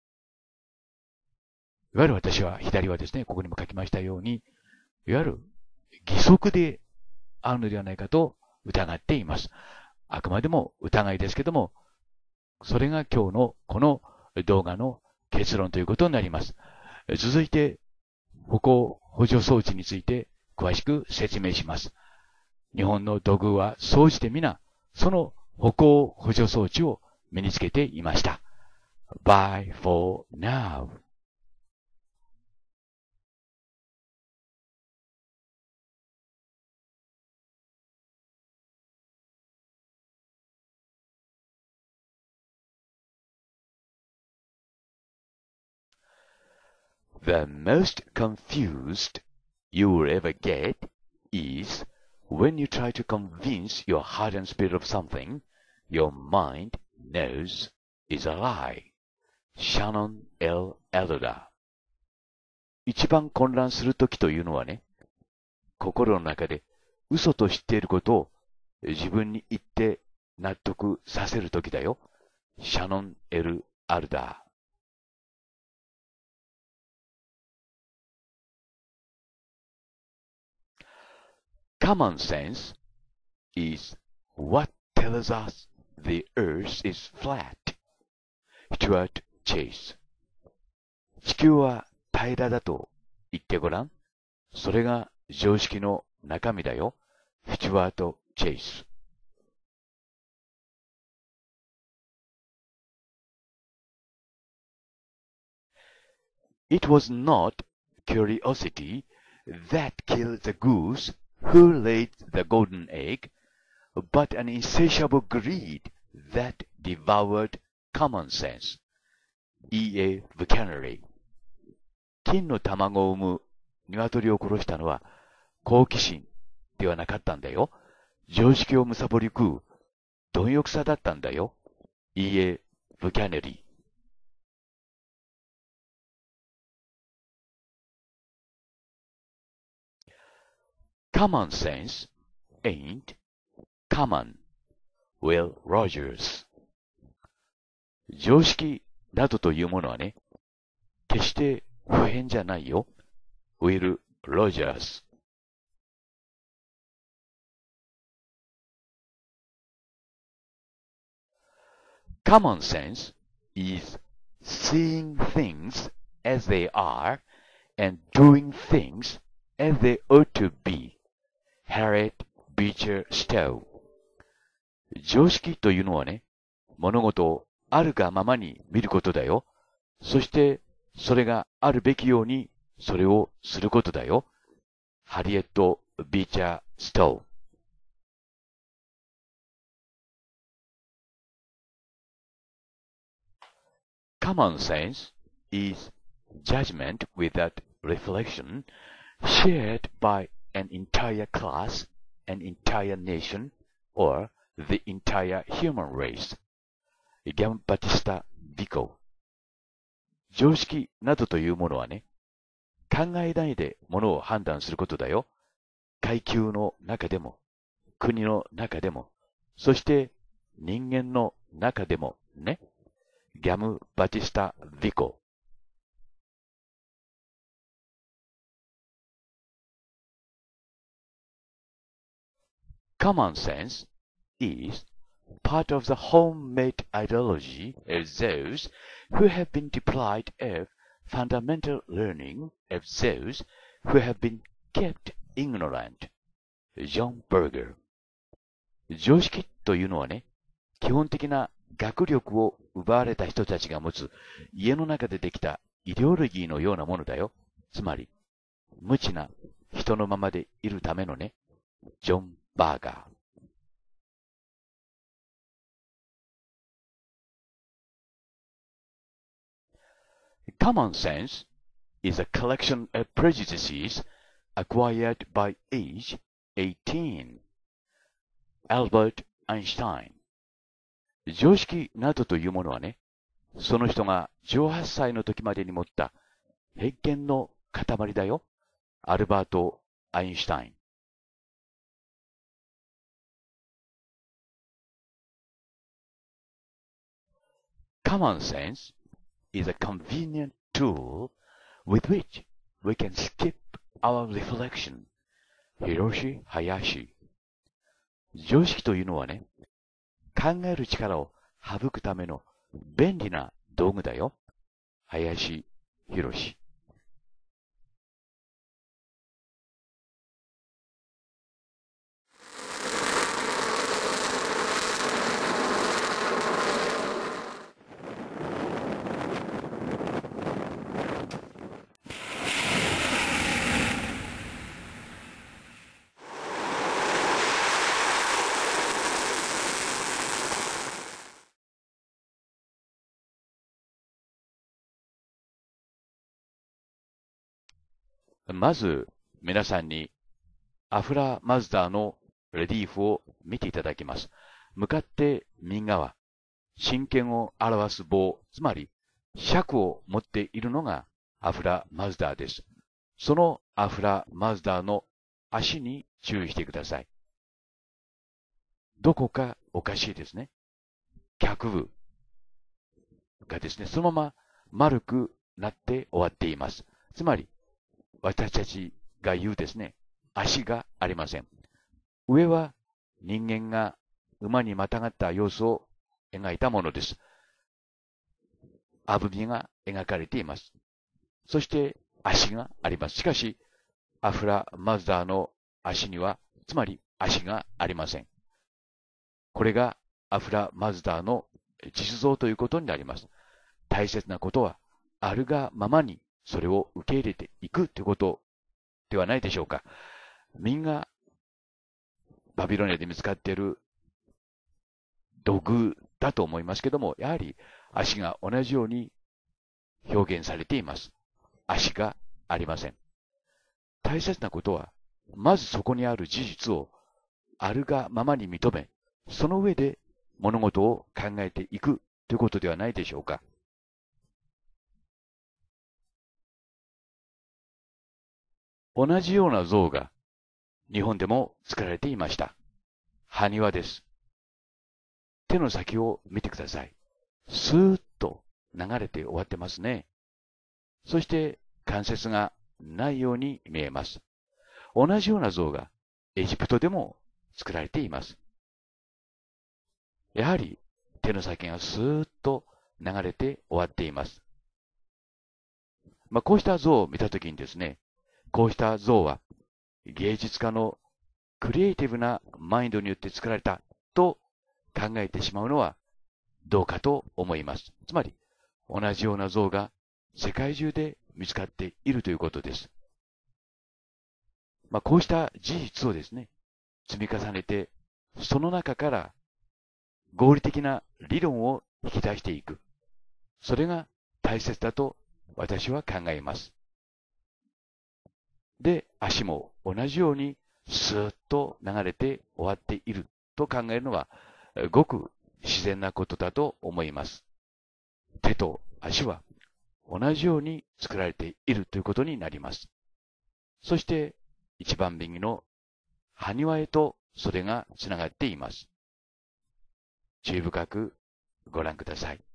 いわゆる私は、左はですね、ここにも書きましたように、いわゆる義足であるのではないかと疑っています。あくまでも疑いですけども、それが今日のこの動画の結論ということになります。続いて、歩行補助装置について詳しく説明します。日本の土偶は総じて皆、その歩行補助装置を身につけていました。Bye for now. The most confused you will ever get is when you try to convince your heart and spirit of something your mind knows is a lie. Shannon L. Elder。 一番混乱するときというのはね、心の中で嘘と知っていることを自分に言って納得させるときだよ。シャノン・エル・アルダー。Common sense is what tells us the earth is flat. Stuart Chase。 地球は平らだと言ってごらん。それが常識の中身だよ。スチュワート・チェイス。It was not curiosity that killed the goose who laid the golden egg, but an insatiable greed that devoured common sense. E.A. Buchanan。 金の卵を産む鶏を殺したのは好奇心ではなかったんだよ。常識を貪り食う貪欲さだったんだよ。E.A. Buchanan。 Common sense ain't common. Will Rogers。 常識などというものはね、決して普遍じゃないよ。Will Rogers。 Common sense is seeing things as they are and doing things as they ought to be. Harriet Beecher Stowe。 常識というのはね、物事をあるがままに見ることだよ。そしてそれがあるべきようにそれをすることだよ。ハリエット・ビーチャー・ストウ。Common sense is judgment without reflection shared by an entire class, an entire nation, or the entire human race. ギャン・バティスタ・ビコ。常識などというものはね、考えないでものを判断することだよ。階級の中でも、国の中でも、そして人間の中でもね。ギャム・バティスタ・ビコ。 Common sense is part of the home-made ideology of those who have been deprived of fundamental learning of those who have been kept ignorant. ジョン・バーガー。常識というのはね、基本的な学力を奪われた人たちが持つ家の中でできたイデオロギーのようなものだよ。つまり、無知な人のままでいるためのね、ジョン・バーガー。Common sense is a collection of prejudices acquired by age 18. Albert Einstein。常識などというものはね、その人が18歳の時までに持った偏見の塊だよ。アルバート・アインシュタイン。Common sense is a convenient tool with which we can skip our reflection. ヒロシ・ハヤシ。常識というのはね、考える力を省くための便利な道具だよ。林博士。まず、皆さんに、アフラ・マズダーのレリーフを見ていただきます。向かって右側、真剣を表す棒、つまり、尺を持っているのがアフラ・マズダーです。そのアフラ・マズダーの足に注意してください。どこかおかしいですね。脚部がですね、そのまま丸くなって終わっています。つまり、私たちが言うですね、足がありません。上は人間が馬にまたがった様子を描いたものです。あぶみが描かれています。そして足があります。しかし、アフラ・マズダーの足には、つまり足がありません。これがアフラ・マズダーの実像ということになります。大切なことは、あるがままにそれを受け入れていくということではないでしょうか。みんなバビロニアで見つかっている土偶だと思いますけども、やはり足が同じように表現されています。足がありません。大切なことは、まずそこにある事実をあるがままに認め、その上で物事を考えていくということではないでしょうか。同じような像が日本でも作られていました。埴輪です。手の先を見てください。スーッと流れて終わってますね。そして関節がないように見えます。同じような像がエジプトでも作られています。やはり手の先がスーッと流れて終わっています。こうした像を見たときにですね、こうした像は芸術家のクリエイティブなマインドによって作られたと考えてしまうのはどうかと思います。つまり同じような像が世界中で見つかっているということです。こうした事実をですね、積み重ねてその中から合理的な理論を引き出していく。それが大切だと私は考えます。で、足も同じようにスーッと流れて終わっていると考えるのはごく自然なことだと思います。手と足は同じように作られているということになります。そして一番右の埴輪へとそれがつながっています。注意深くご覧ください。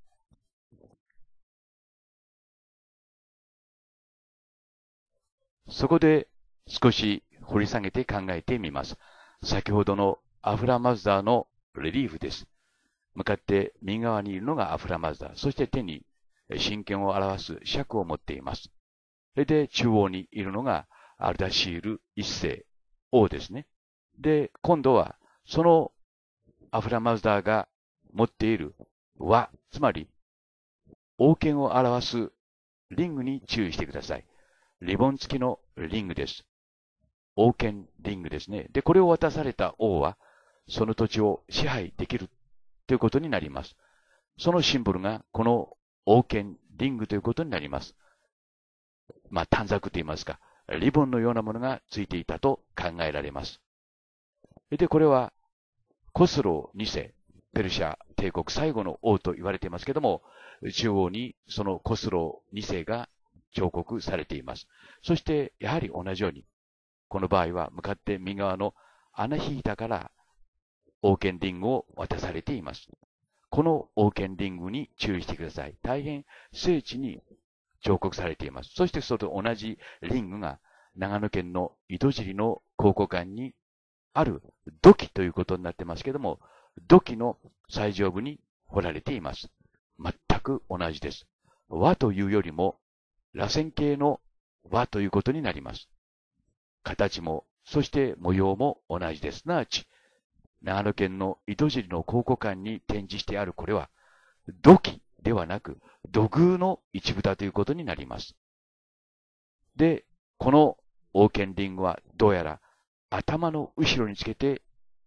そこで少し掘り下げて考えてみます。先ほどのアフラマズダーのレリーフです。向かって右側にいるのがアフラマズダー。そして手に神剣を表す尺を持っています。それで中央にいるのがアルダシール一世王ですね。で、今度はそのアフラマズダーが持っている輪、つまり王権を表すリングに注意してください。リボン付きのリングです。王権リングですね。で、これを渡された王は、その土地を支配できるということになります。そのシンボルが、この王権リングということになります。短冊と言いますか、リボンのようなものがついていたと考えられます。で、これは、コスロー2世、ペルシャ帝国最後の王と言われていますけども、中央にそのコスロー2世が彫刻されています。そして、やはり同じように、この場合は向かって右側のアナヒータから王権リングを渡されています。この王権リングに注意してください。大変精緻に彫刻されています。そしてそれと同じリングが長野県の井戸尻の考古館にある土器ということになってますけども、土器の最上部に彫られています。全く同じです。輪というよりも螺旋形の輪ということになります。形も、そして模様も同じです。すなわち、長野県の井戸尻の考古館に展示してあるこれは、土器ではなく土偶の一部だということになります。で、この王権リングはどうやら頭の後ろにつけて、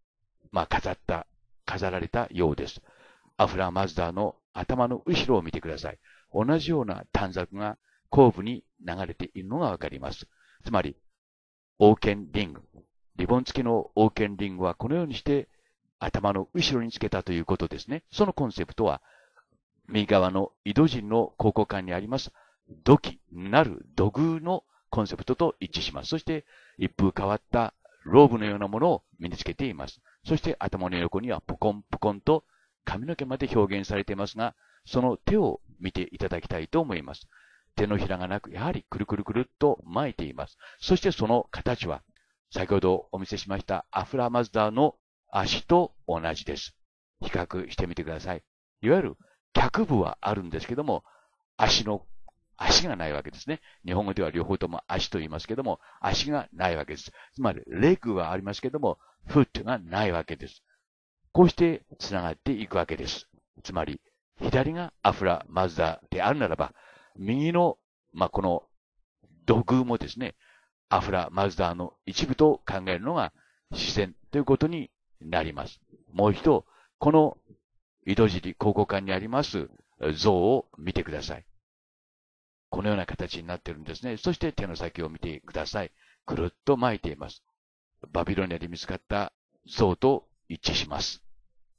飾られたようです。アフラマズダーの頭の後ろを見てください。同じような短冊が後部に流れているのがわかります。つまり、王権リング、リボン付きの王権リングはこのようにして頭の後ろにつけたということですね。そのコンセプトは、右側の井戸尻の考古館にあります土器なる土偶のコンセプトと一致します。そして、一風変わったローブのようなものを身につけています。そして頭の横にはポコンポコンと髪の毛まで表現されていますが、その手を見ていただきたいと思います。手のひらがなく、やはりくるくるくるっと巻いています。そしてその形は、先ほどお見せしましたアフラマズダーの足と同じです。比較してみてください。いわゆる脚部はあるんですけども、足がないわけですね。日本語では両方とも足と言いますけども、足がないわけです。つまり、レッグはありますけども、フットがないわけです。こうして繋がっていくわけです。つまり、左がアフラマズダーであるならば、右の、この土偶もですね、アフラマズダーの一部と考えるのが自然ということになります。もう一度、この井戸尻考古館にあります像を見てください。このような形になっているんですね。そして手の先を見てください。くるっと巻いています。バビロニアで見つかった像と一致します。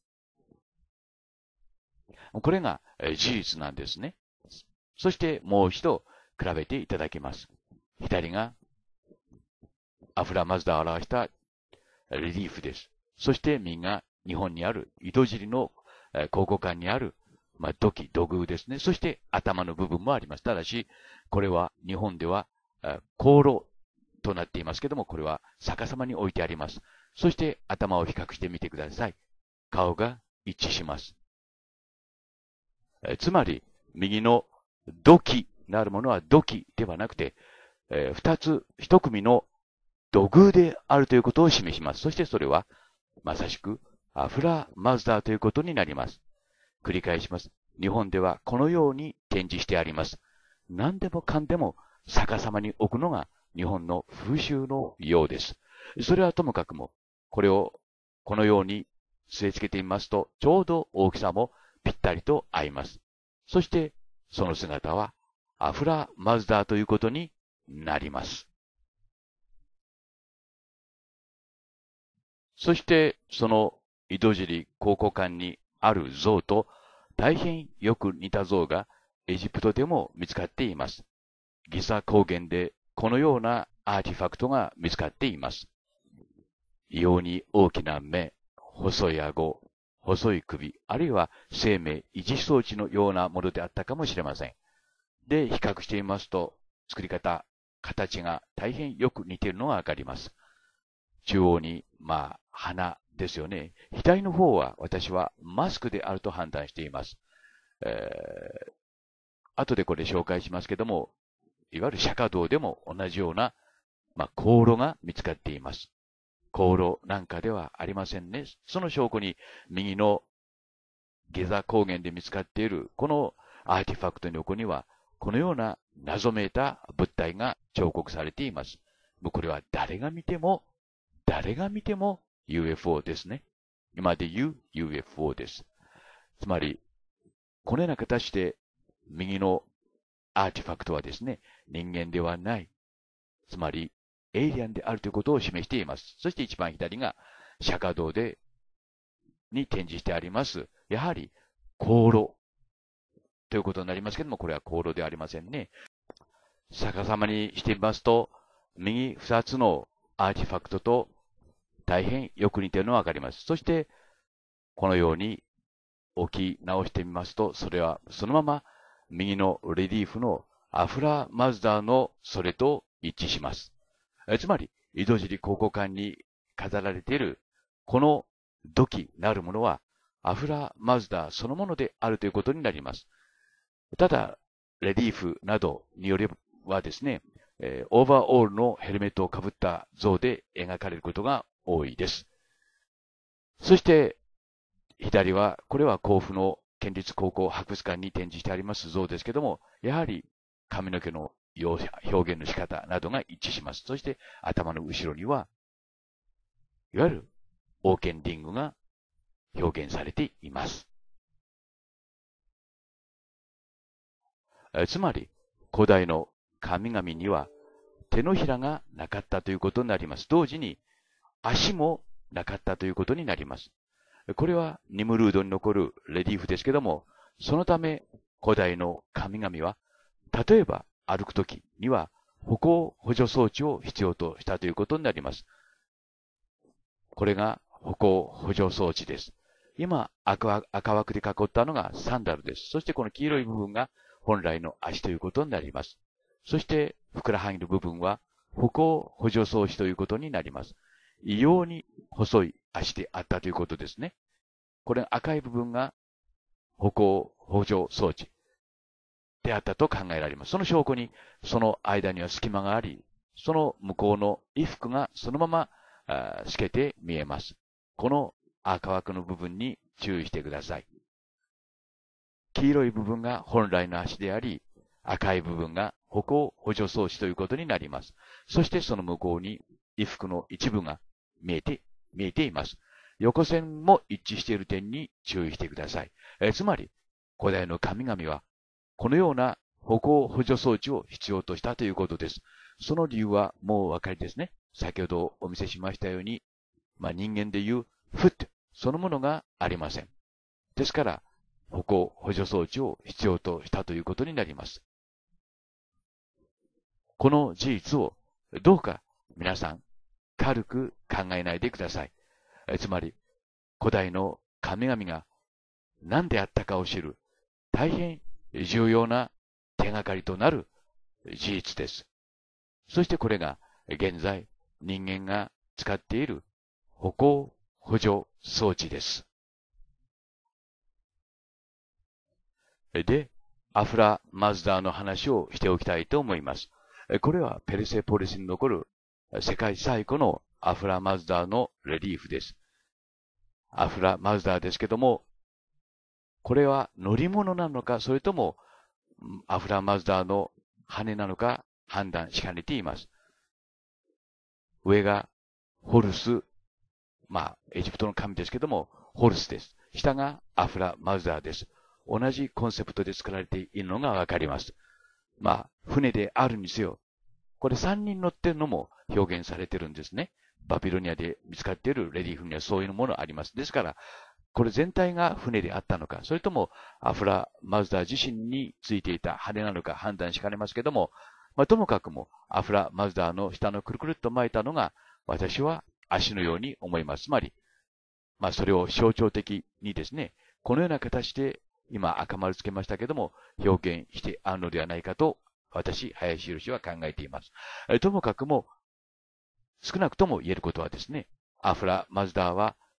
これが事実なんですね。そしてもう一度比べていただきます。左がアフラマズダーを表したレリーフです。そして右が日本にある井戸尻の考古館にある土器、土偶ですね。そして頭の部分もあります。ただし、これは日本では香炉となっていますけども、これは逆さまに置いてあります。そして頭を比較してみてください。顔が一致します。つまり、右の土器なるものは土器ではなくて、一組の土偶であるということを示します。そしてそれは、まさしくアフラマズダーということになります。繰り返します。日本ではこのように展示してあります。何でもかんでも逆さまに置くのが日本の風習のようです。それはともかくも、これをこのように据え付けてみますと、ちょうど大きさもぴったりと合います。そして、その姿はアフラマズダーということになります。そして、その井戸尻考古館にある像と大変よく似た像がエジプトでも見つかっています。ギザ高原でこのようなアーティファクトが見つかっています。異様に大きな目、細い顎、細い首、あるいは生命維持装置のようなものであったかもしれません。で、比較してみますと、作り方、形が大変よく似ているのがわかります。中央に、鼻ですよね。左の方は私はマスクであると判断しています。後でこれ紹介しますけども、いわゆる釈迦道でも同じような、香炉が見つかっています。香炉なんかではありませんね。その証拠に右のゲザ高原で見つかっているこのアーティファクトの横にはこのような謎めいた物体が彫刻されています。これは誰が見ても UFO ですね。今で言う UFO です。つまり、このような形で右のアーティファクトはですね、人間ではない。つまり、エイリアンであるということを示しています。そして一番左が釈迦堂に展示してあります。やはり、香炉ということになりますけども、これは香炉ではありませんね。逆さまにしてみますと、右二つのアーティファクトと大変よく似ているのがわかります。そして、このように置き直してみますと、それはそのまま右のレリーフのアフラ・マズダーのそれと一致します。つまり、井戸尻考古館に飾られている、この土器なるものは、アフラ・マズダーそのものであるということになります。ただ、レリーフなどによればですね、オーバーオールのヘルメットをかぶった像で描かれることが多いです。そして、左は、これは甲府の県立高校博物館に展示してあります像ですけども、やはり髪の毛の表現の仕方などが一致します。そして頭の後ろには、いわゆるオーケンリングが表現されています。つまり、古代の神々には手のひらがなかったということになります。同時に足もなかったということになります。これはニムルードに残るレリーフですけども、そのため古代の神々は、例えば歩くときには歩行補助装置を必要としたということになります。これが歩行補助装置です。今赤枠で囲ったのがサンダルです。そしてこの黄色い部分が本来の足ということになります。そしてふくらはぎの部分は歩行補助装置ということになります。異様に細い足であったということですね。これ赤い部分が歩行補助装置であったと考えられます。その証拠にその間には隙間があり、その向こうの衣服がそのまま透けて見えます。この赤枠の部分に注意してください。黄色い部分が本来の足であり、赤い部分が歩行補助装置ということになります。そしてその向こうに衣服の一部が見えています。横線も一致している点に注意してください。つまり、古代の神々は、このような歩行補助装置を必要としたということです。その理由はもうお分かりですね。先ほどお見せしましたように、人間でいうフットそのものがありません。ですから、歩行補助装置を必要としたということになります。この事実をどうか皆さん軽く考えないでください。つまり、古代の神々が何であったかを知る大変重要な手がかりとなる事実です。そしてこれが現在人間が使っている歩行補助装置です。で、アフラ・マズダーの話をしておきたいと思います。これはペルセポリスに残る世界最古のアフラ・マズダーのレリーフです。アフラ・マズダーですけども、これは乗り物なのか、それともアフラ・マズダーの羽なのか判断しかねています。上がホルス、エジプトの神ですけども、ホルスです。下がアフラ・マズダーです。同じコンセプトで作られているのがわかります。船であるにせよ、これ3人乗ってるのも表現されてるんですね。バビロニアで見つかっているレリーフにはそういうものがあります。ですから、これ全体が船であったのか、それともアフラ・マズダー自身についていた羽なのか判断しかねますけども、ともかくもアフラ・マズダーの下のくるくるっと巻いたのが私は足のように思います。つまり、それを象徴的にですね、このような形で今赤丸つけましたけども、表現してあるのではないかと私、林博は考えています。ともかくも、少なくとも言えることはですね、アフラ・マズダーは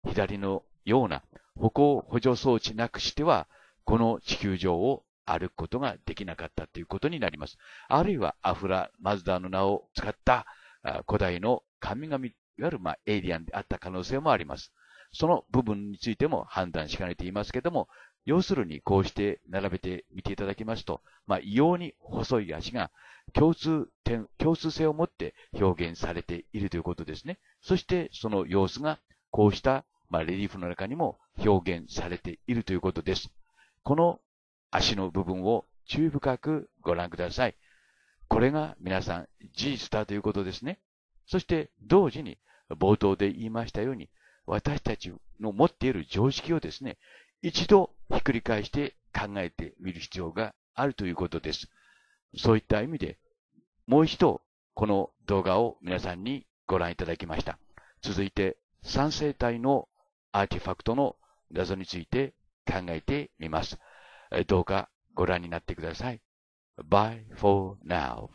左のような歩行補助装置なくしては、この地球上を歩くことができなかったということになります。あるいはアフラ・マズダーの名を使った古代の神々、いわゆるエイリアンであった可能性もあります。その部分についても判断しかねていますけども、要するにこうして並べてみていただきますと、異様に細い足が共通性を持って表現されているということですね。そしてその様子がこうしたレリーフの中にも表現されているということです。この足の部分を注意深くご覧ください。これが皆さん事実だということですね。そして同時に冒頭で言いましたように、私たちの持っている常識をですね、一度ひっくり返して考えてみる必要があるということです。そういった意味で、もう一度この動画を皆さんにご覧いただきました。続いて三星体のアーティファクトの謎について考えてみます。どうかご覧になってください。Bye for now.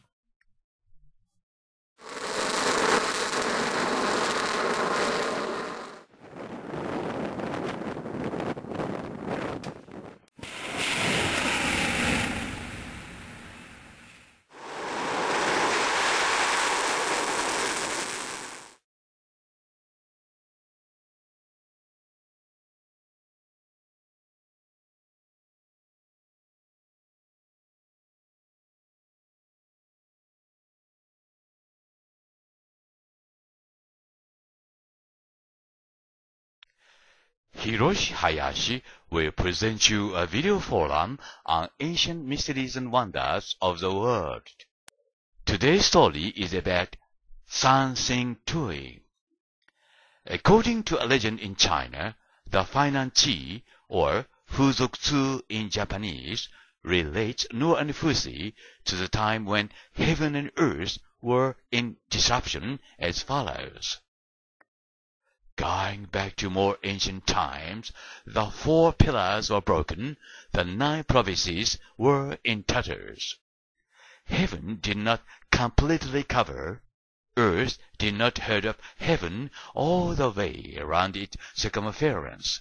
Hiroshi Hayashi will present you a video forum on ancient mysteries and wonders of the world. Today's story is about Sansing Tui. According to a legend in China, the Fainan-chi, or Fuzokutsu in Japanese, relates Noah and Fusi to the time when heaven and earth were in disruption as follows. Going back to more ancient times, the 4 pillars were broken, the 9 provinces were in tatters. Heaven did not completely cover, earth did not hold up heaven all the way around its circumference.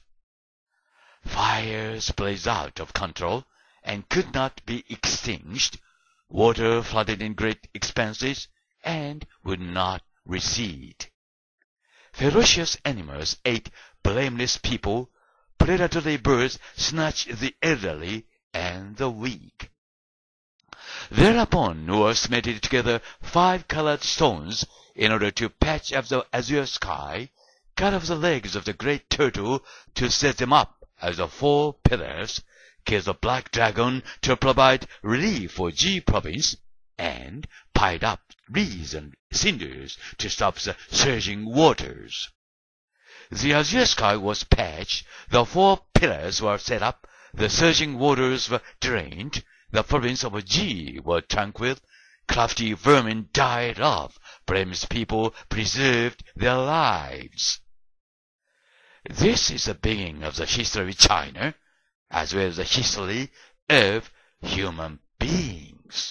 Fires blazed out of control and could not be extinguished, water flooded in great expanses and would not recede. Ferocious animals ate blameless people, predatory birds snatched the elderly and the weak. Thereupon Noah smelted together 5 colored stones in order to patch up the azure sky, cut off the legs of the great turtle to set them up as the 4 pillars, killed the black dragon to provide relief for G province, and piled up reeds and cinders to stop the surging waters. The azure sky was patched, the 4 pillars were set up, the surging waters were drained, the province of G were tranquil, crafty vermin died off, blameless people preserved their lives. This is the beginning of the history of China, as well as the history of human beings.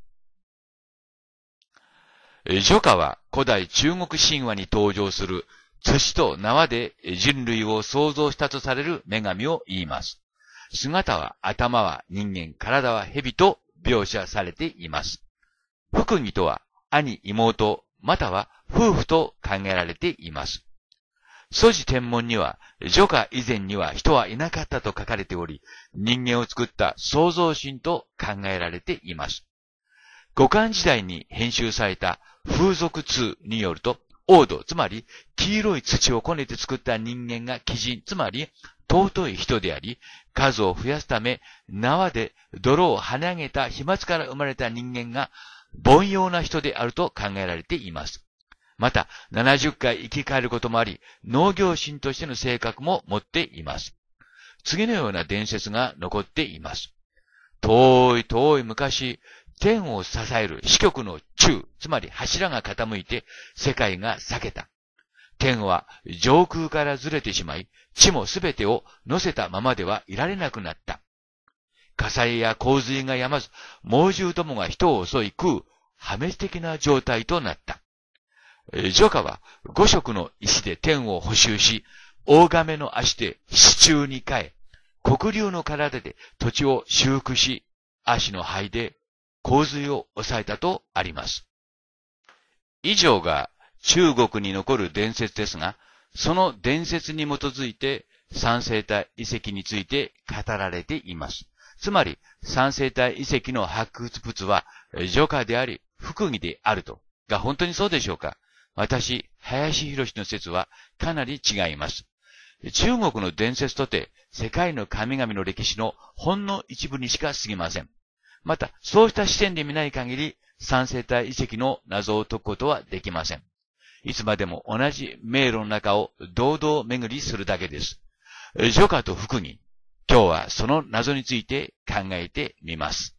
ジョカは古代中国神話に登場する土と縄で人類を創造したとされる女神を言います。姿は頭は人間、体は蛇と描写されています。福義とは兄、妹、または夫婦と考えられています。祖師天文には、ジョカ以前には人はいなかったと書かれており、人間を作った創造神と考えられています。五漢時代に編集された風俗通によると、黄土、つまり黄色い土をこねて作った人間が鬼人、つまり尊い人であり、数を増やすため縄で泥を跳ね上げた飛沫から生まれた人間が凡庸な人であると考えられています。また、70回生き返ることもあり、農業神としての性格も持っています。次のような伝説が残っています。遠い昔、天を支える四極の柱、つまり柱が傾いて世界が裂けた。天は上空からずれてしまい、地もすべてを乗せたままではいられなくなった。火災や洪水が止まず、猛獣どもが人を襲い食う破滅的な状態となった。ジョカは5色の石で天を補修し、 大亀の足で支柱に変え、黒竜の体で土地を修復し、足の灰で洪水を抑えたとあります。以上が中国に残る伝説ですが、その伝説に基づいて三星体遺跡について語られています。つまり、三星体遺跡の発掘物は除下であり、複議であると。が本当にそうでしょうか？私、林博の説はかなり違います。中国の伝説とて世界の神々の歴史のほんの一部にしか過ぎません。また、そうした視点で見ない限り、三星体遺跡の謎を解くことはできません。いつまでも同じ迷路の中を堂々巡りするだけです。除下と複議。今日はその謎について考えてみます。